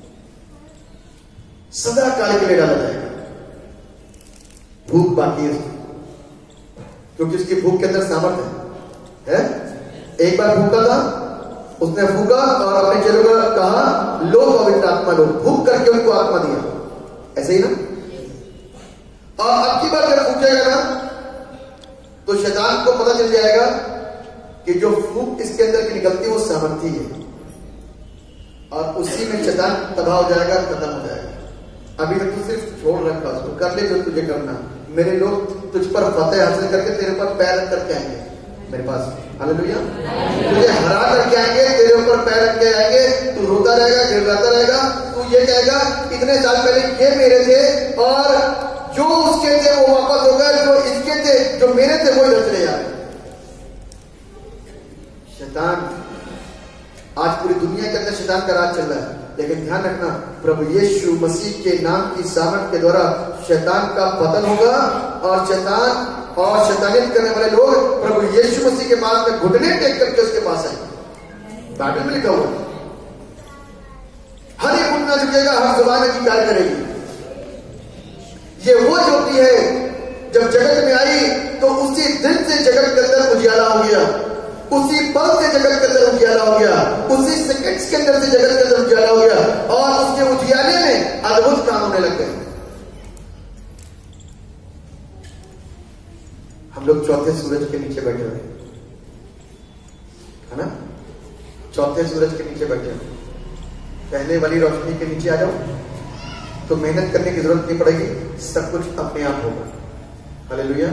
सदा काल के लिए डाला जाएगा। भूख बाकी है क्योंकि उसकी भूख के अंदर सामर्थ्य है, है? एक बार भूखा था, उसने फूका और अपने चेलों को कहा लो पवित्र आत्मा लो, भूख करके उनको आत्मा दिया। ऐसे ही ना? और अब की बार जब फूकेगा ना तो शैतान को पता चल जाएगा कि जो फूक इसके अंदर की निकलती है वो सामर्थ्य है और उसी में शैतान तबाह हो जाएगा, खत्म हो जाएगा। अभी तक तू सिर्फ छोड़ रखा उसको, कर ले जो तुझे करना। मेरे लोग तुझ पर फतेह हासिल करके तेरे ऊपर पैर रख करके आएंगे मेरे पास। हालेलुया। तुझे हरा करके आएंगे, तेरे ऊपर पैर रख के आएंगे, तू रोता रहेगा, गिड़गिड़ाता रहेगा, तू ये कहेगा इतने साल पहले ये मेरे थे और जो उसके थे वो वापस हो गए, जो इसके थे जो मेरे थे वो इधर चले जा रहे। शैतान आज पूरी दुनिया के अंदर शैतान का राज चल रहा है, लेकिन ध्यान रखना प्रभु यीशु मसीह के नाम की सामर्थ के द्वारा शैतान का पतन होगा और शैतान और शैतानियत करने वाले लोग प्रभु यीशु मसीह के पास में घुटने टेक करके उसके पास आएंगे। बाइबल में लिखा हुआ हर एक घुटना झुकेगा, हर जुबान अंगीकार करेगी। ये वो ज्योति है जब जगत में आई तो उसी दिन से जगत के अंदर उजियाला हो गया, उसी पल से जगत के अंदर उजियाला हो गया, उसी सेकंड्स के अंदर से जगत के अंदर उजियाला हो गया और उसके उजियाले में अद्भुत काम होने लग गए। हम लोग चौथे सूरज के नीचे बैठे हुए है ना, चौथे सूरज के नीचे बैठे हुए। पहले वाली रोशनी के नीचे आ जाओ तो मेहनत करने की जरूरत नहीं पड़ेगी, सब कुछ अपने आप होगा। हालेलुया।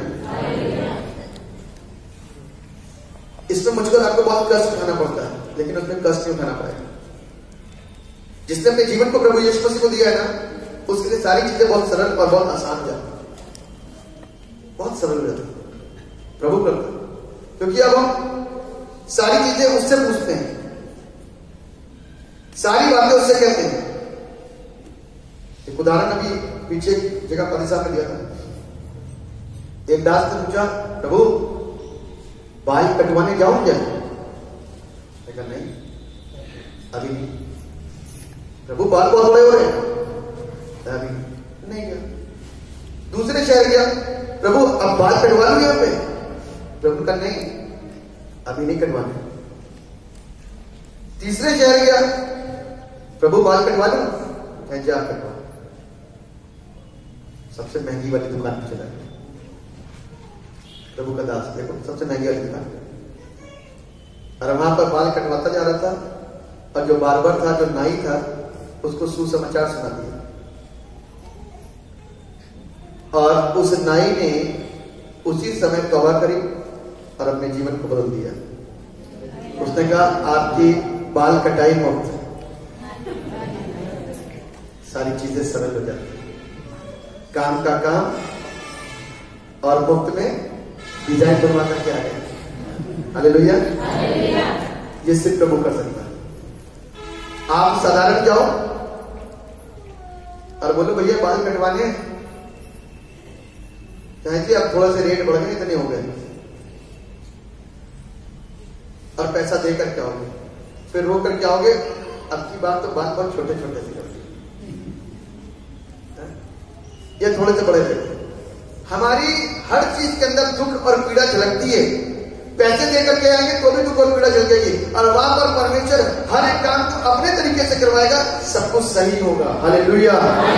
इसमें मुझको आपको बहुत कष्ट उठाना पड़ता है, लेकिन उसमें कष्ट नहीं उठाना पड़ेगा। जिसने अपने जीवन को प्रभु यीशु मसीह को दिया है ना, उसके लिए सारी चीजें बहुत सरल और बहुत आसान हो जाती, बहुत सरल हो जाती प्रभु करता, क्योंकि अब हम सारी चीजें उससे पूछते हैं, सारी बातें उससे कहते हैं। एक उदाहरण अभी पीछे जगह पति साहब ने दिया था। एक दास ने पूछा प्रभु बाल कटवाने जाऊं क्या? कहा नहीं अभी नहीं। प्रभु बाल बहुत बड़े हो रहे हैं, अभी नहीं गया। दूसरे शहर गया, प्रभु अब बाल कटवा लूं यहां पे? प्रभु का नहीं अभी नहीं कटवाने। तीसरे शहर गया, प्रभु बाल कटवा लूं? जा कटवा। सबसे महंगी वाली दुकान पे चला गया प्रभु का दास, देखो सबसे महंगी वाली दुकान, और वहां पर बाल कटवाता जा रहा था और जो बार्बर था, जो नाई था, उसको सुसमाचार सुना दिया और उस नाई ने उसी समय तौबा करी और अपने जीवन को बदल दिया। उसने कहा आपकी बाल कटाई मुफ्त, सारी चीजें सरल हो जाती, काम का काम और मुफ्त में डिजाइन बनवा करके आ गए। हालेलुया। ये सिर्फ प्रभु कर सकता है। आप साधारण जाओ और बोलो भैया बाल कटवाने, कहेंगे अब थोड़ा से रेट बढ़ गए, इतने हो गए। और पैसा देकर के आओगे, फिर रो कर के आओगे, अब की बात तो बात बहुत छोटे छोटे से करते, ये थोड़े से बड़े थे। हमारी हर चीज के अंदर दुख और पीड़ा झलकती है। पैसे देकर के आएंगे तो भी दुख और पीड़ा झलकेगी, और वहां पर परमेश्वर हर एक काम को अपने तरीके से करवाएगा, सब कुछ सही होगा। हालेलुया।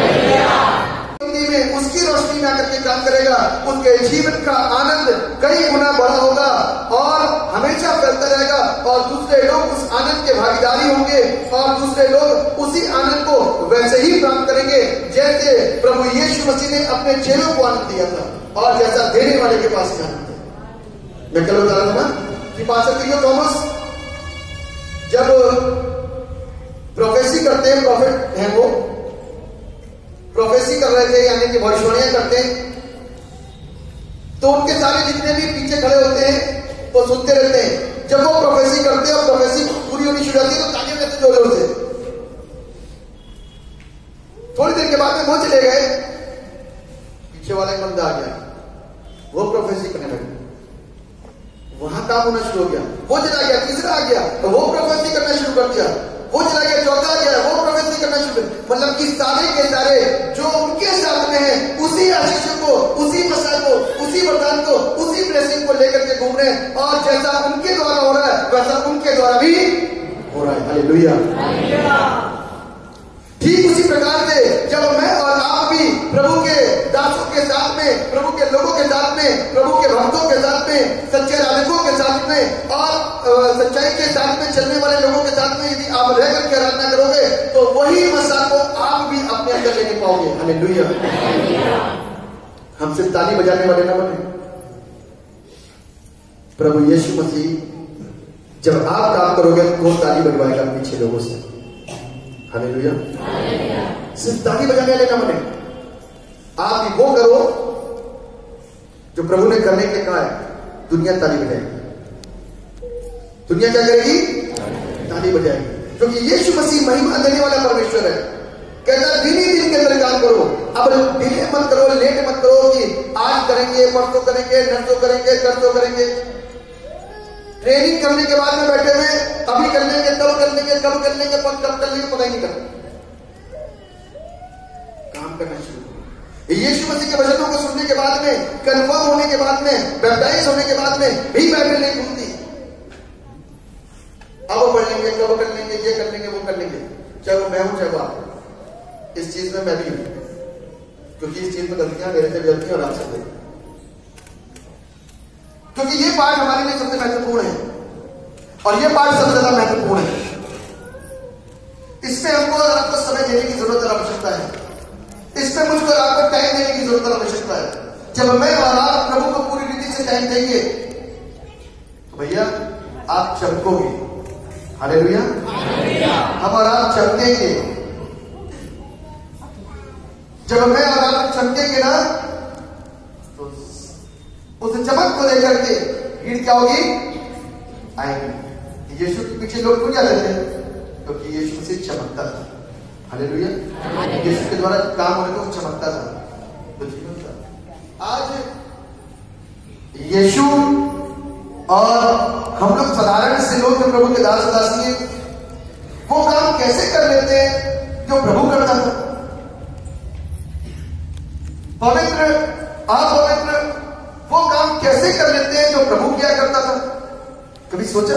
में उसकी रोशनी में आकर के काम करेगा, उसके जीवन का आनंद कई गुना बड़ा होगा और हमेशा फैलता रहेगा, और दूसरे लोग उस आनंद के भागीदारी होंगे, और दूसरे लोग उसी आनंद को वैसे ही प्राप्त करेंगे जैसे प्रभु यीशु मसीह ने अपने चेलों को आनंद दिया था, और जैसा देने वाले के पास आनंद है। मैं कल बता रहा था ना कि पास्टर क्रियो थॉमस जब प्रोफेसी करते हैं, प्रॉफिट हैं वो, प्रोफेसी कर रहे थे यानी कि भविष्यवाणियां करते हैं, तो उनके सारे जितने भी पीछे खड़े होते हैं वो सुनते रहते हैं। जब वो प्रोफेसी करते हैं और प्रोफेसी पूरी होनी शुरू होती है तो ताली बजाते जोर जोर से। थोड़ी देर के बाद में वो चले गए, पीछे वाला एक बंदा आ गया, वो प्रोफेसी करने लगे, वहां काम होना शुरू हो गया। वो चला गया, तीसरा आ गया तो वो प्रोफेसी करना शुरू कर दिया, वो चला गया, चौथा आ गया, वो प्रोफेसी करना शुरू। मतलब कि सारे के सारे जो उनके साथ में है उसी आशीष को, उसी मसा को, उसी वरदान को, उसी ब्लेसिंग को लेकर के घूम रहे हैं, और जैसा उनके द्वारा हो रहा है वैसा उनके द्वारा भी हो रहा है। हालेलुया। ठीक उसी प्रकार से जब मैं और आप भी प्रभु के दासों के साथ में, प्रभु के लोगों के साथ में, प्रभु के भक्तों के साथ में, सच्चे आराधकों के साथ में और सच्चाई के साथ में चलने वाले लोगों के साथ में यदि आप रह करके आराधना करोगे तो वही मसा को आप भी अपने अंदर लेने पाओगे। हालेलुया। हम सिर्फ ताली बजाने वाले ना बने। प्रभु यीशु मसीह जब आप काम करोगे तो कौन ताली बजवाएगा पीछे लोगों से? हालेलुया। सिर्फ ताली बजाने वाले ना बने, आप भी वो करो जो प्रभु ने करने के कहा है। दुनिया ताली बजाएगी, दुनिया क्या करेगी? ताली बजाएगी, क्योंकि यीशु मसीह महिमा देने वाला परमेश्वर है। कहता है दिन ही दिन के अंदर काम करो, अब डिले मत करो, लेट मत करो कि आज करेंगे, परसों करेंगे, नरसों करेंगे, तरसों करेंगे। ट्रेनिंग करने के बाद में बैठे हुए अभी कर लेंगे, तब कर लेंगे, कब कर लेंगे, कब कर लेंगे, पता ही नहीं करते। काम करना शुरू करो। यीशु मसीह के वचनों को सुनने के बाद में, कन्फर्म होने के बाद में, बैप्टाइज होने के बाद में भी बाइबल नहीं खुलती। अब पढ़ लेंगे, कब कर लेंगे, ये कर लेंगे, वो कर लेंगे, चाहे वो मैं हूं चाहे वो आप। इस चीज में मैं भी हूं, क्योंकि इस चीज में गलतियां मेरे से भी होती हैं और आपसे भी, क्योंकि ये पाठ हमारे लिए सबसे महत्वपूर्ण है और ये पाठ सबसे ज्यादा महत्वपूर्ण है। इसमें हमको और आपको समय देने की जरूरत और आवश्यकता है, इसमें मुझको और आपको टाइम देने की जरूरत और आवश्यकता है। जब मैं और आप प्रभु को पूरी रीति से टाइम देंगे तो भैया आप चमकोगे। हालेलुया। हम और आप चमकेंगे। जब मैं और आप चमकेंगे ना तो उस चमक को लेकर के भीड़ क्या होगी? आएंगे। यीशु के पीछे लोग क्यों जाते थे? क्योंकि तो यीशु से चमकता था। हालेलुया। यीशु के द्वारा काम होने को चमकता था, तो जीवन था। आज यीशु और हम लोग साधारण से लोग जो प्रभु के दास दासी हैं, वो काम कैसे कर लेते हैं जो प्रभु करता था? पवित्र अपवित्र वो काम कैसे कर लेते हैं जो प्रभु किया करता था? कभी सोचा?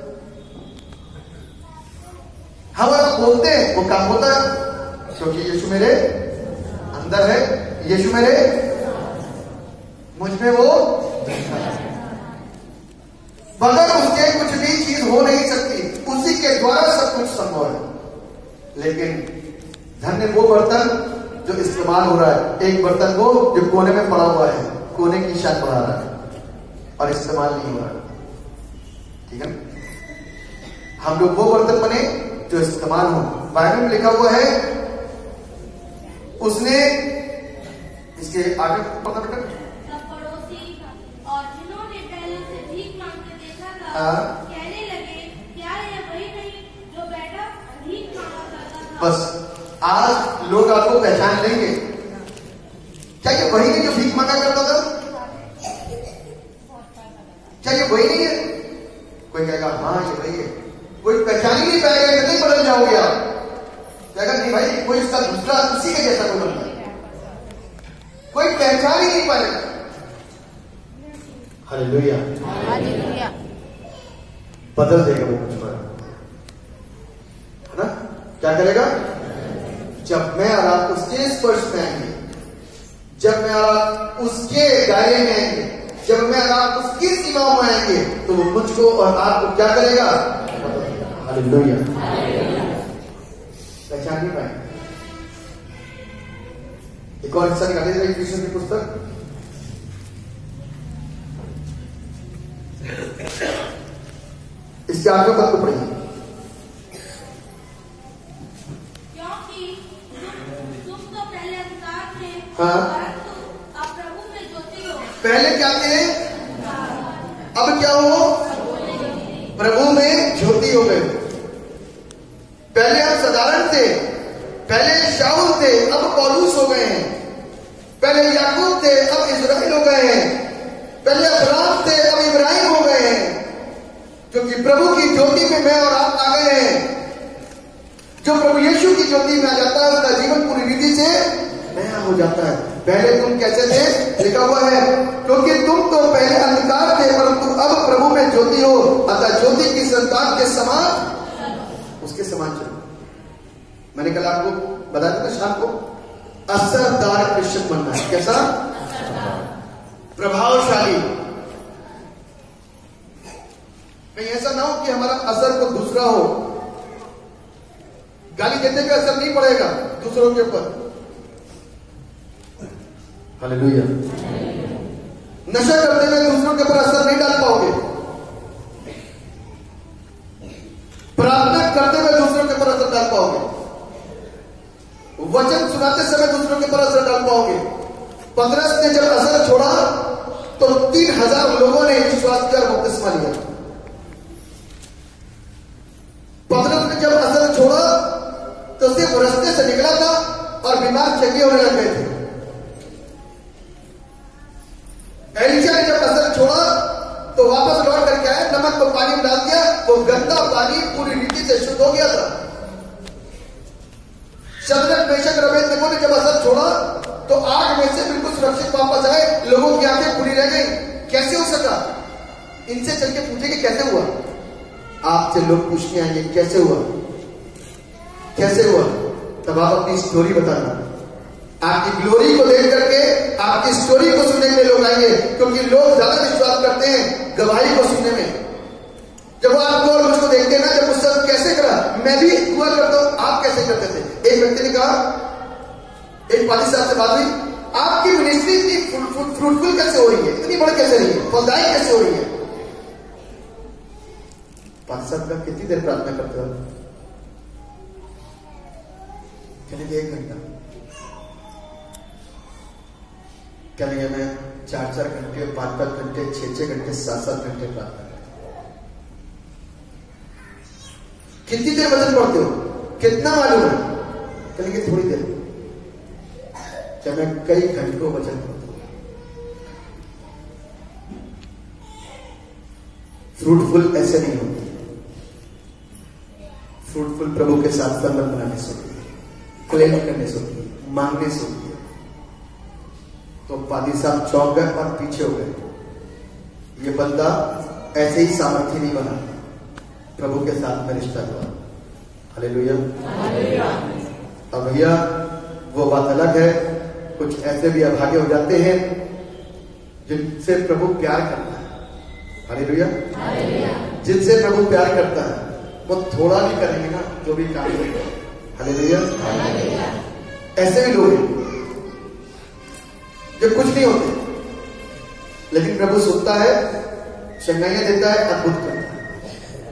हम अगर बोलते हैं वो काम होता है, क्योंकि यीशु मेरे अंदर है, यीशु मेरे मुझ में वो बगैर उसके कुछ भी चीज हो नहीं सकती, उसी के द्वारा सब कुछ संभव है। लेकिन धन्य वो बर्तन जो इस्तेमाल हो रहा है, एक बर्तन वो जो कोने में पड़ा हुआ है, कोने की शान बढ़ा रहा है और इस्तेमाल नहीं हो रहा। ठीक है, हम लोग वो बर्तन बने जो इस्तेमाल हो। बाइबल में लिखा हुआ है, उसने इसके आगे पता बेटा पड़ोसी और जिन्होंने पहले से भीख मांगते देखा था, हाँ। कहने लगे क्या यह वही नहीं जो बेटा भीख मांगा करता था? बस आज लोग आपको पहचान लेंगे, क्या ये वही नहीं जो भीख मांगा करता था? क्या ये वही नहीं है? कोई कहेगा हाँ पहचान ही नहीं पाएगा। Hallelujah, hallelujah. बदल देगा वो मुझ पर, है ना? क्या करेगा? जब मैं और आप उसके स्पर्श में आएंगे, जब मैं और आप उसके दायरे में आएंगे, जब मैं और आप उसकी सीमाओं में आएंगे, तो वो मुझको और आपको क्या करेगा? हालेलुया। पहचान नहीं पाएंगे। एक और हिस्सा निकालिए जरा इफिसियों की पुस्तक, इसके आगे बात को पढ़िए। क्योंकि तुम तुम तो पहले अंधकार थे, हाँ। परंतु अब प्रभु में ज्योति हो। पहले क्या थे? अब क्या हो? प्रभु में ज्योति हो गए। पहले हम साधारण थे, पहले शाऊल थे, अब पौलुस हो गए हैं। पहले याकूब थे, अब इस्राएल हो गए हैं। पहले अब्राहम थे, अब इब्राहिम हो गए हैं। क्योंकि प्रभु की ज्योति में मैं और आप आ गए हैं। जो प्रभु यीशु की ज्योति में आ जाता है, उसका जीवन पूरी रीति से नया हो जाता है। पहले तुम कैसे थे? लिखा हुआ है, क्योंकि तुम तो पहले अंधकार थे, परंतु अब प्रभु में ज्योति हो, अतः ज्योति की संतान के समान, उसके समान चलो। मैंने कल आपको बताया था शाम को, असरदार क्रिश्चियन बनना है। कैसा? प्रभावशाली। नहीं, ऐसा ना हो कि हमारा असर को दूसरा हो। गाली देने का असर नहीं पड़ेगा दूसरों के ऊपर। हालेलुया। नशा करते हुए दूसरों के ऊपर असर नहीं डाल पाओगे। प्रार्थना करते हुए दूसरों के ऊपर असर डाल पाओगे। वचन सुनाते समय दूसरों के ऊपर असर डाल पाओगे। पतरस ने जब असर छोड़ा तो तीन हजार लोगों ने विश्वास किया और बपतिस्मा लिया। पतरस ने जब असर छोड़ा तो सिर्फ रास्ते से निकला था और बीमार चंगे होने लग गए थे। एलिशा ने जब असर छोड़ा तो वापस लौट करके आया, नमक को पानी में डाल दिया, वो गंदा पानी पूरी रीति से शुद्ध हो गया था। शद्रक, मेशक, अबेदनगो ने जब असर छोड़ा तो आग में से बिल्कुल सुरक्षित वापस आए। लोगों की आंखें खुली रह गई। कैसे हो सका? इनसे चल के पूछे कि कैसे हुआ। आपसे लोग पूछने आएंगे कैसे हुआ, कैसे हुआ, तब आप अपनी स्टोरी बताना। आपकी ग्लोरी को देख करके आपकी स्टोरी को सुनने के लिए लोग आएंगे, क्योंकि लोग ज्यादा विश्वास करते हैं गवाही को सुनने में। जब आपको और मुझको देखते हैं ना, जब मुझसे कैसे करा, मैं भी हुआ करता हूं, आप कैसे करते थे। एक व्यक्ति ने कहा, एक पाजी साहब से बात हुई, आपकी मिनिस्ट्री इतनी फ्रूटफुल कैसे हो रही है, इतनी बड़ी कैसे रही है, फलदायी कैसे हो रही है। पाजी साहब का कितनी देर प्रार्थना करते हो? कहेंगे एक घंटा। कहेंगे मैं चार चार घंटे, पांच पांच घंटे, छह छह घंटे, सात सात घंटे प्रार्थना करते हो। कितनी देर वचन पढ़ते हो? कितना मालूम है? कहेंगे थोड़ी देर। क्या मैं कई घंटों वचन पढ़ता हूं। फ्रूटफुल ऐसे नहीं होती। फ्रूटफुल प्रभु के साथ संबंध बनाने से होती है, क्लेम करने से होती है, मांगने से होती है। तो पादी साहब चौंक गए और पीछे हो गए। ये बंदा ऐसे ही सामर्थ्य नहीं बना, प्रभु के साथ में रिश्ता हुआ। हालेलुया। अब भैया वो बात अलग है, कुछ ऐसे भी अभागे हो जाते हैं जिनसे प्रभु प्यार करता है। हालेलुया। जिनसे प्रभु प्यार करता है वो थोड़ा नहीं करेंगे ना, जो भी काम करेंगे। हालेलुया। ऐसे भी लोग हैं जो कुछ नहीं होते, लेकिन प्रभु सुनता है, शंगाइयां देता है, अद्भुत करता है।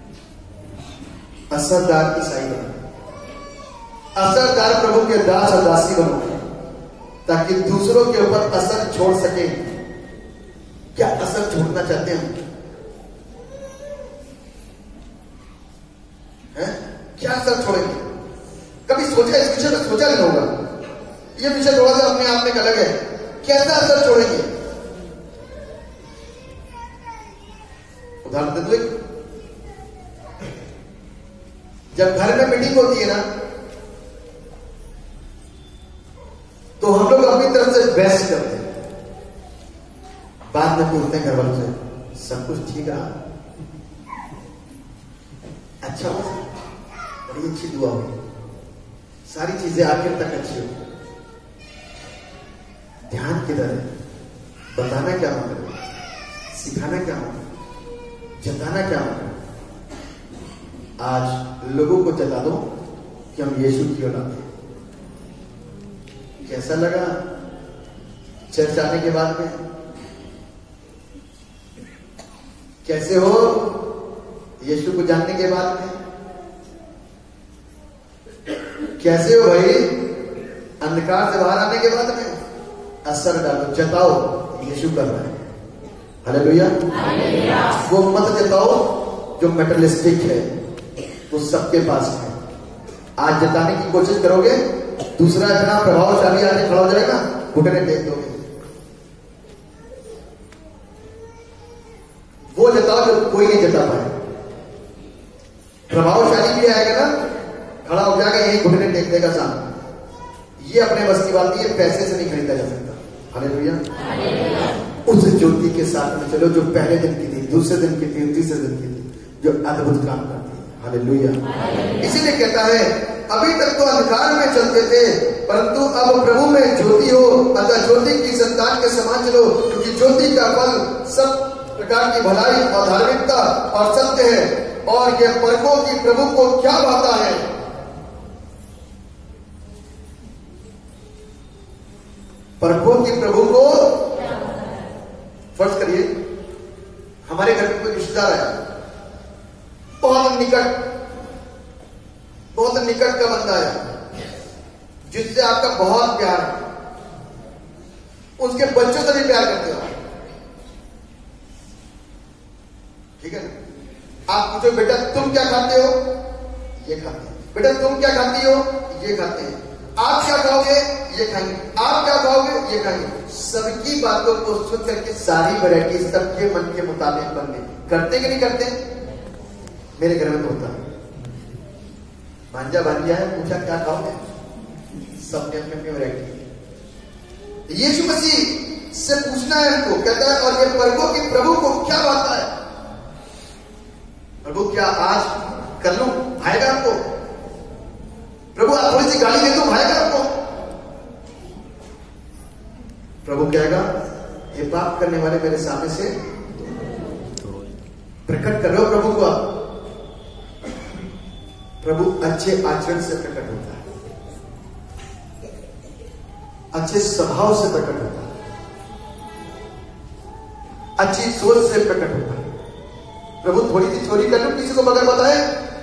असरदार ईसाई बनो, असरदार प्रभु के दास और दासी बनो, ताकि दूसरों के ऊपर असर छोड़ सके। क्या असर छोड़ना चाहते हैं? हैं? क्या असर छोड़ेंगे? कभी सोचा इस विषय में? सोचा नहीं होगा। यह विषय थोड़ा सा अपने आप में अलग है। कैसा असर छोड़ेंगे? उदाहरण दे दो एक। जब घर में मीटिंग होती है ना, तो हम लोग अपनी अपनी तरफ से बेस्ट करते हैं, बाद में पूछते हैं घर वालों से सब कुछ ठीक रहा, अच्छा हुआ, बड़ी अच्छी दुआ हुई, सारी चीजें आखिर तक अच्छी हो। ध्यान किधर है? बताना क्या मतलब, सिखाना क्या मतलब, जताना क्या मतलब? आज लोगों को जता दो कि हम यीशु की औलाद हैं। कैसा लगा चर्च आने के बाद में? कैसे हो यीशु को जानने के बाद में? कैसे हो भाई अंधकार से बाहर आने के बाद में? असर डालो, जताओ यीशु कर रहा है। हालेलुया। वो मत जताओ जो मेटलिस्टिक है, वो सबके पास है। आज जताने की कोशिश करोगे, दूसरा इतना प्रभावशाली आके खड़ा हो जाएगा, घुटने टेक दोगे। वो जताओ जो कोई नहीं जता पाए। प्रभावशाली भी आएगा ना, खड़ा हो जाएगा, यही घुटने टेक देगा सामने। ये अपने बस की बात नहीं है, पैसे से नहीं खरीदा जा सकता। हालेलुया। उस ज्योति के साथ में चलो जो पहले दिन की थी, दूसरे दिन की थी, तीसरे दिन की थी, जो अद्भुत काम करती है। हालेलुया। इसीलिए कहता है अभी तक तो अंधकार में चलते थे, परंतु अब प्रभु में ज्योति हो, अतः ज्योति की संतान के समान चलो, क्योंकि ज्योति का फल सब प्रकार की भलाई और धार्मिकता और सत्य है। और यह परखो कि प्रभु को क्या भाता है। परखो कि प्रभु को, फर्ज करिए हमारे घर में कोई रिश्तेदार आया, बहुत निकट बहुत निकट का बंदा है जिससे आपका बहुत प्यार है, उसके बच्चों से भी प्यार करते हो, ठीक है ना? आप पूछो बेटा तुम क्या खाते हो, ये खाते हैं। बेटा तुम क्या खाती हो, ये खाते हैं। आप क्या खाओगे, ये खाएंगे। आप क्या खाओगे, ये खाएंगे। सबकी बातों को सुन करके सारी वैरायटी सबके मन के मुताबिक बनने करते कि नहीं करते? मेरे घर में तो होता है, भांजा भांजा है, पूछा क्या खाओगे, सबने अपने अपनी वैरायटी। यीशु मसीह से पूछना है हमको, कहता है और ये परखो कि प्रभु को क्या भाता है। प्रभु क्या आज कर लूं, भाएगा आपको? प्रभु आप थोड़ी सी गाली दे दो, भाएगा आपको? प्रभु कहेगा ये पाप करने वाले मेरे सामने से प्रकट कर रहे हो प्रभु को आप। प्रभु अच्छे आचरण से प्रकट होता है, अच्छे स्वभाव से प्रकट होता है, अच्छी सोच से प्रकट होता है। प्रभु थोड़ी सी चोरी कर लूं किसी को बगैर बताए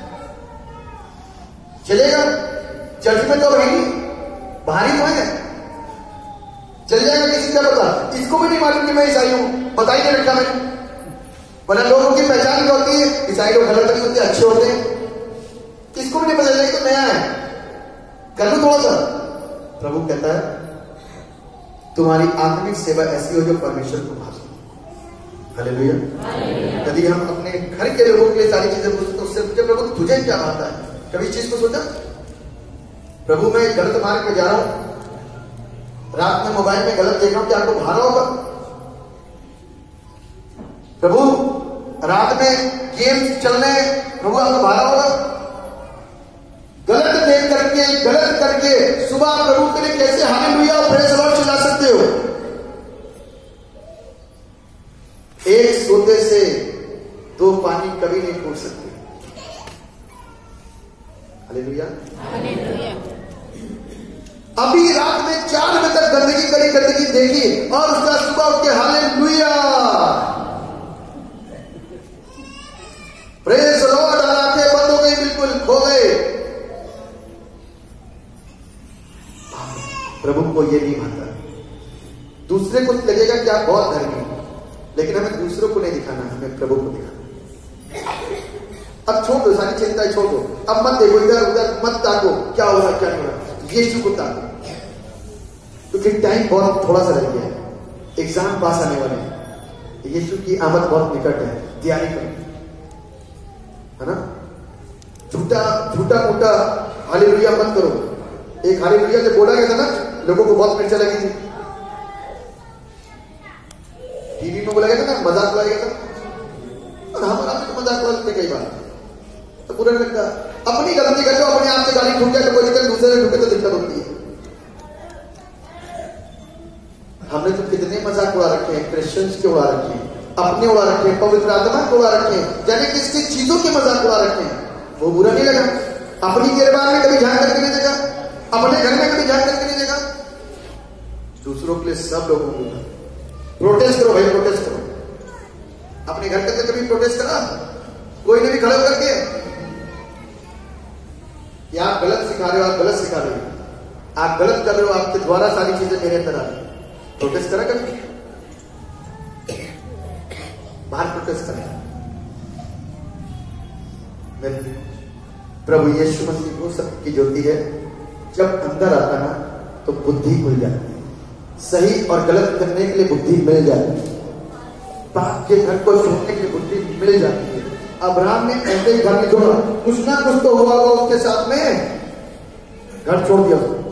चलेगा? चर्च में तो नहीं, भारी तो है, चल जाएगा किसी का पता? इसको भी नहीं मालूम कि मैं ईसाई हूं, बता ही नहीं रखा मैंने। वरना लोगों की पहचान क्या होती है? ईसाई लोग गलत नहीं होते, अच्छे होते हैं। इसको भी नहीं पता चलेगा तो नया है, कर लो थोड़ा सा। प्रभु कहता है तुम्हारी आत्मिक सेवा ऐसी हो जो परमेश्वर को भावे। हालेलुया। यदि हम अपने घर के लोगों के लिए सारी चीजें पूछते तो सिर्फ जब प्रभु तुझे क्या भाता है, कभी इस चीज को सोचा? प्रभु मैं गलत मार्ग पे जा रहा हूं, रात में मोबाइल में गलत देख रहा हूं, क्या आपको भा रहा होगा? प्रभु रात में गेम चलने, प्रभु आपको भा रहा होगा? गलत देख करके, गलत करके सुबह प्रभु के लिए कैसे हालेलुया और प्रेज़ द लॉर्ड चिल्ला सकते हो? एक सोते से दो पानी कभी नहीं फूट सकते। हालेलुया। अभी रात में चार बजे तक गंदगी करी गंदगी देखी और उसका सुबह उठ के हालेलुया प्रेज़ द लॉर्ड, आंखें बंद हो गई, बिल्कुल खो गए। प्रभु को ये नहीं भाता। दूसरे को लगेगा कि आप बहुत धर्मी, लेकिन हमें दूसरों को नहीं दिखाना, हमें प्रभु को दिखाना। अब छोड़ दो सारी चिंताएं, छोड़ दो, अब मत देखो इधर उधर, मत ताको क्या हो रहा क्या नहीं हो रहा, यीशु को ताको। क्योंकि तो टाइम बहुत थोड़ा सा रह गया है, एग्जाम पास आने वाले हैं, यीशु की आमद बहुत निकट है, तैयारी करो, है ना? झूठा झूठा मूठा हालेलुया मत करो। एक हालेलुया जब बोला गया था ना, लोगों को बहुत मिर्चा लगी थी, मीटिंग में बोला गया था ना, मजाक उड़ाया गया था, और हम आपसे तो मजाक उड़ाते कई बार, तो बुरा नहीं लगता। अपनी गलती कर लो, अपने आप से गाली ठुक जाए तो कोई दिक्कत, दूसरे ठुके तो दिक्कत होती है। हमने तो कितने मजाक उड़ा रखे हैं, क्रिश्चियंस के उड़ा रखे हैं, अपने उड़ा रखे हैं, पवित्र आत्मा को उड़ा रखे हैं, यानी किसकी चीजों के मजाक उड़ा रखे हैं, वो बुरा नहीं लगा। अपनी गिरबान में कभी ध्यान करके नहीं देखा, अपने घर में कभी ध्यान करके नहीं देखा, दूसरों के लिए सब लोगों को प्रोटेस्ट करो भाई, प्रोटेस्ट करो। अपने घर के अंदर कभी प्रोटेस्ट करा कोई ने भी खड़े होकर के कि आप गलत सिखा रहे हो, आप गलत सिखा रहे हो, आप गलत कर रहे हो, आपके द्वारा सारी चीजें मेरे अंदर आ रही, प्रोटेस्ट करा कभी? बाहर प्रोटेस्ट करा। प्रभु यीशु मसीह वो सबकी ज्योति है, जब अंदर आता ना तो बुद्धि खुल जाती है, सही और गलत करने के लिए बुद्धि मिल जाती है, पाप के घर को छोड़ने के लिए बुद्धि मिल जाती है। अब्राहम ने ऐसे ही घर में छोड़ा, कुछ ना कुछ तो हुआ होगा उसके साथ में, घर छोड़ दिया उसने।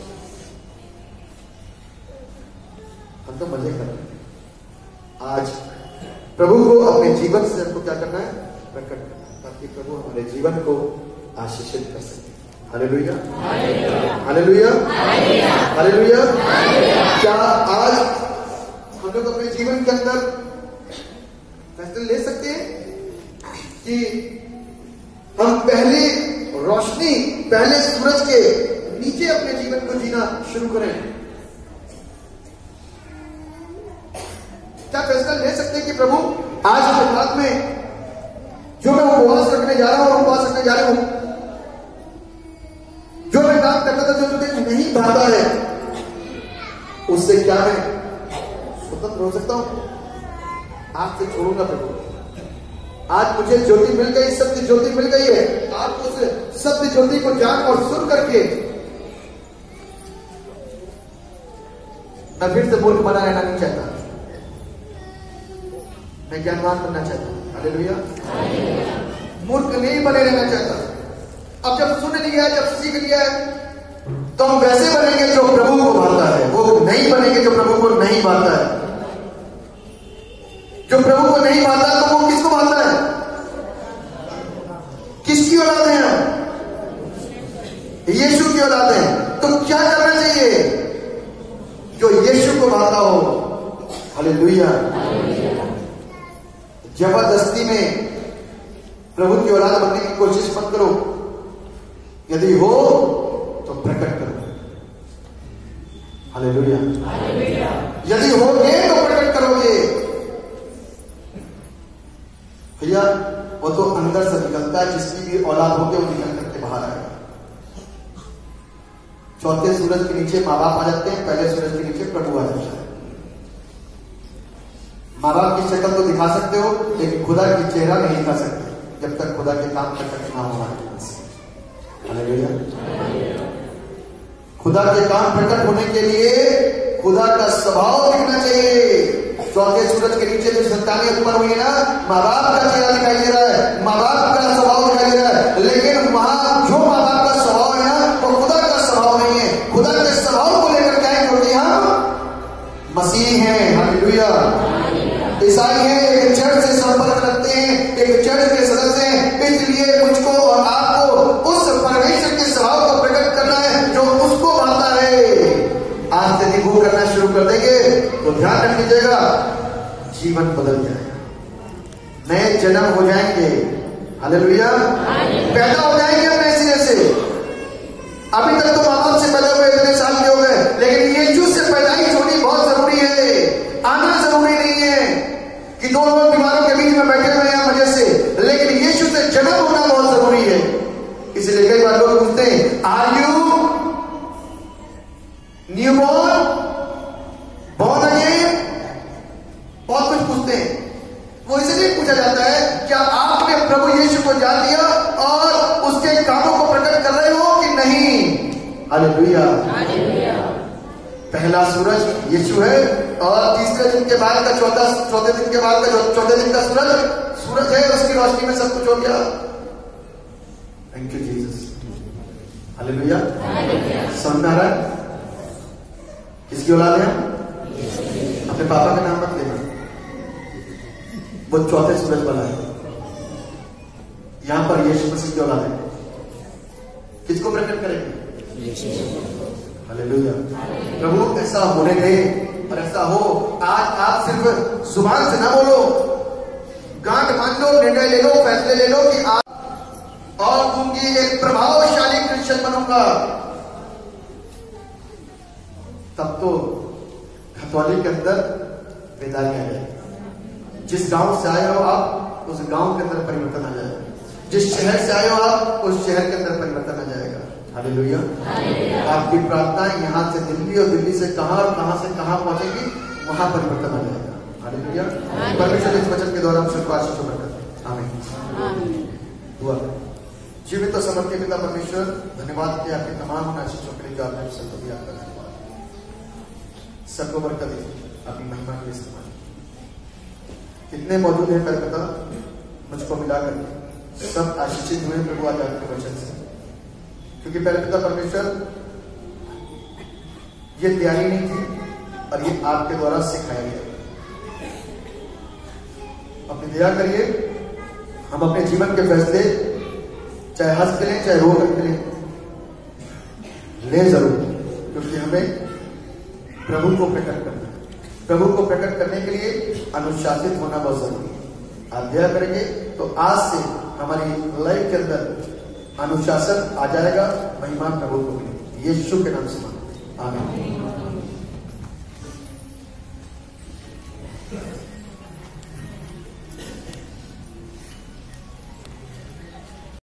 हम तो मजे कर रहे हैं। आज प्रभु को अपने जीवन से हमको क्या करना है? प्रकट करना है, ताकि प्रभु हमारे जीवन को आशीषित कर सके। Hallelujah, hallelujah, hallelujah. क्या आज हम लोग अपने जीवन के अंदर फैसले ले सकते हैं कि हम पहले रोशनी, पहले सूरज के नीचे अपने जीवन को जीना शुरू करें? क्या फैसला ले सकते हैं कि प्रभु आज के रात में जो मैं उपवास रखने जा रहा हूं, उपवास रखने जा रहा हूं, जो मैं काम करता था जो मुझे नहीं भाता है, उससे क्या मैं स्वतंत्र हो सकता हूं? आज से छोड़ूंगा प्रभु। आज मुझे ज्योति मिल गई, सत्य ज्योति मिल गई है, आप उस सत्य ज्योति को जान और सुन करके मैं फिर से मूर्ख बना रहना नहीं चाहता, मैं ज्ञानवान बनना चाहता हूं। हालेलुया। मूर्ख नहीं बने रहना चाहता। अब जब सुन लिया, जब सीख लिया है, तो हम वैसे बनेंगे जो प्रभु को भाता है, वो नहीं बनेंगे जो प्रभु को नहीं भाता है। जो प्रभु को नहीं भाता है तो वो किसको भाता है? किसकी औलाद है हम? यीशु की औलाद है। तो क्या करना चाहिए? जो यीशु को भाता हो। हालेलुया। जबरदस्ती में प्रभु की औलाद बनने की कोशिश मत करो, यदि हो तो प्रकट करो। हालेलुया। यदि होगे तो प्रकट करोगे। भैया वो तो अंदर से निकलता है, जिसकी भी औलाद होगी वो निकल करके बाहर आएगा। चौथे सूरज के नीचे माँ बाप आ जाते हैं, पहले सूरज के नीचे प्रभु आ जाता है। माँ बाप की शक्ल तो दिखा सकते हो, लेकिन खुदा की चेहरा नहीं दिखा सकते जब तक खुदा के काम प्रकट ना हो हमारे। खुदा के काम प्रकट होने के लिए खुदा का स्वभाव दिखना चाहिए। चौथे सूरज के नीचे जो संतानें उत्पन्न हुई है ना, माँ बाप का चेहरा दिखाई दे रहा है, माँ बाप का स्वभाव दिखाई दे रहा है, लेकिन वहां जो माँ बाप का स्वभाव है ना, वो खुदा का स्वभाव नहीं है। खुदा के स्वभाव को लेकर क्या है? क्योंकि हम मसीह हैं। हालेलुया। ईसाई हैं, एक चर्च से संपर्क रखते हैं, एक चर्च के सदस्य हैं, इसलिए मुझको और आपको उस परमेश्वर के स्वभाव को प्रकट करना है जो उसको भाता है। आज से वो करना शुरू कर देंगे तो ध्यान रख लीजिएगा, जीवन बदल जाएगा, नए जन्म हो जाएंगे। हालेलुया। पैदा हो जाएंगे अपने सिरे से। अभी तक तो माँ बाप से पैदा हुए इतने साल के हो गए, लेकिन यीशु से पैदाइश होनी बहुत जरूरी है। आना जरूरी नहीं है कि दो लोग दीवारों के बीच में बैठे हुए हैं मजे से, लेकिन यीशु से जन्म होना बहुत जरूरी है। इसलिए कई बार लोग पूछते हैं, are you new born, born again? बहुत कुछ पूछते हैं। वो इसलिए पूछा जाता है, क्या आपने प्रभु यीशु को जान लिया और उसके कामों को प्रकट कर रहे हो कि नहीं? हालेलुया। पहला सूरज यीशु है, और तीसरे दिन के बाद का चौथा चौथे दिन के बाद का चौथे दिन का सूरज सूरज है, उसकी रोशनी में सब कुछ हो गया। Thank you Jesus. हालेलुया। समझ में आ रहा है? किसकी औलाद है? अपने पापा का नाम मत लेना, वो चौथे सूरज वाला है। यहां पर यीशु मसीह की औलाद है, किसको प्रकट करेंगे? हालेलुया। प्रभु ऐसा होने दे और ऐसा हो। आज आप सिर्फ जुबान से ना बोलो, गांठ मान लो, निर्णय ले लो, फैसले ले लो कि आज और दूंगी एक प्रभावशाली क्रिश्चियन बनूंगा। तब तो खतौली के अंदर बेदारी आ जाए। जिस गांव से आए हो आप, उस गांव के अंदर परिवर्तन आ जाएगा। जिस शहर से आए हो आप, उस शहर के अंदर परिवर्तन आ जाएगा। हालेलुया। आपकी प्रार्थनाएं यहां से दिल्ली और दिल्ली से कहां और कहां से कहां पहुंचेगी, वहां परिवर्तन आ जाएगा। हालेलुया। परमेश्वर इस वचन के द्वारा हम सबको आशीष प्रदान। आमीन। दुआ। जीवित और समर्थ पिता परमेश्वर, धन्यवाद कि आपके तमाम आशीषों के लिए जो आपने सबको दिया। सबको बरकत दी, अपनी महिमा के इस्तेमाल। कितने मौजूद हैं मेरे पिता, मुझको मिला करके सब आशीषित हुए प्रभु आज आपके वचन से, क्योंकि पहले पिता परमेश्वर ये तैयारी नहीं थी और ये आपके द्वारा सिखाया गया। अपनी दया करिए, हम अपने जीवन के फैसले चाहे हंस के लें चाहे रो करके लें, ले जरूर, क्योंकि हमें प्रभु को प्रकट करना है। प्रभु को प्रकट करने के लिए अनुशासित होना बहुत जरूरी है। आप दया करेंगे तो आज से हमारी लाइफ के अंदर अनुशासन आ जाएगा। महिमा प्रभु को मिले, यीशु के नाम से मांगते हैं। आमीन।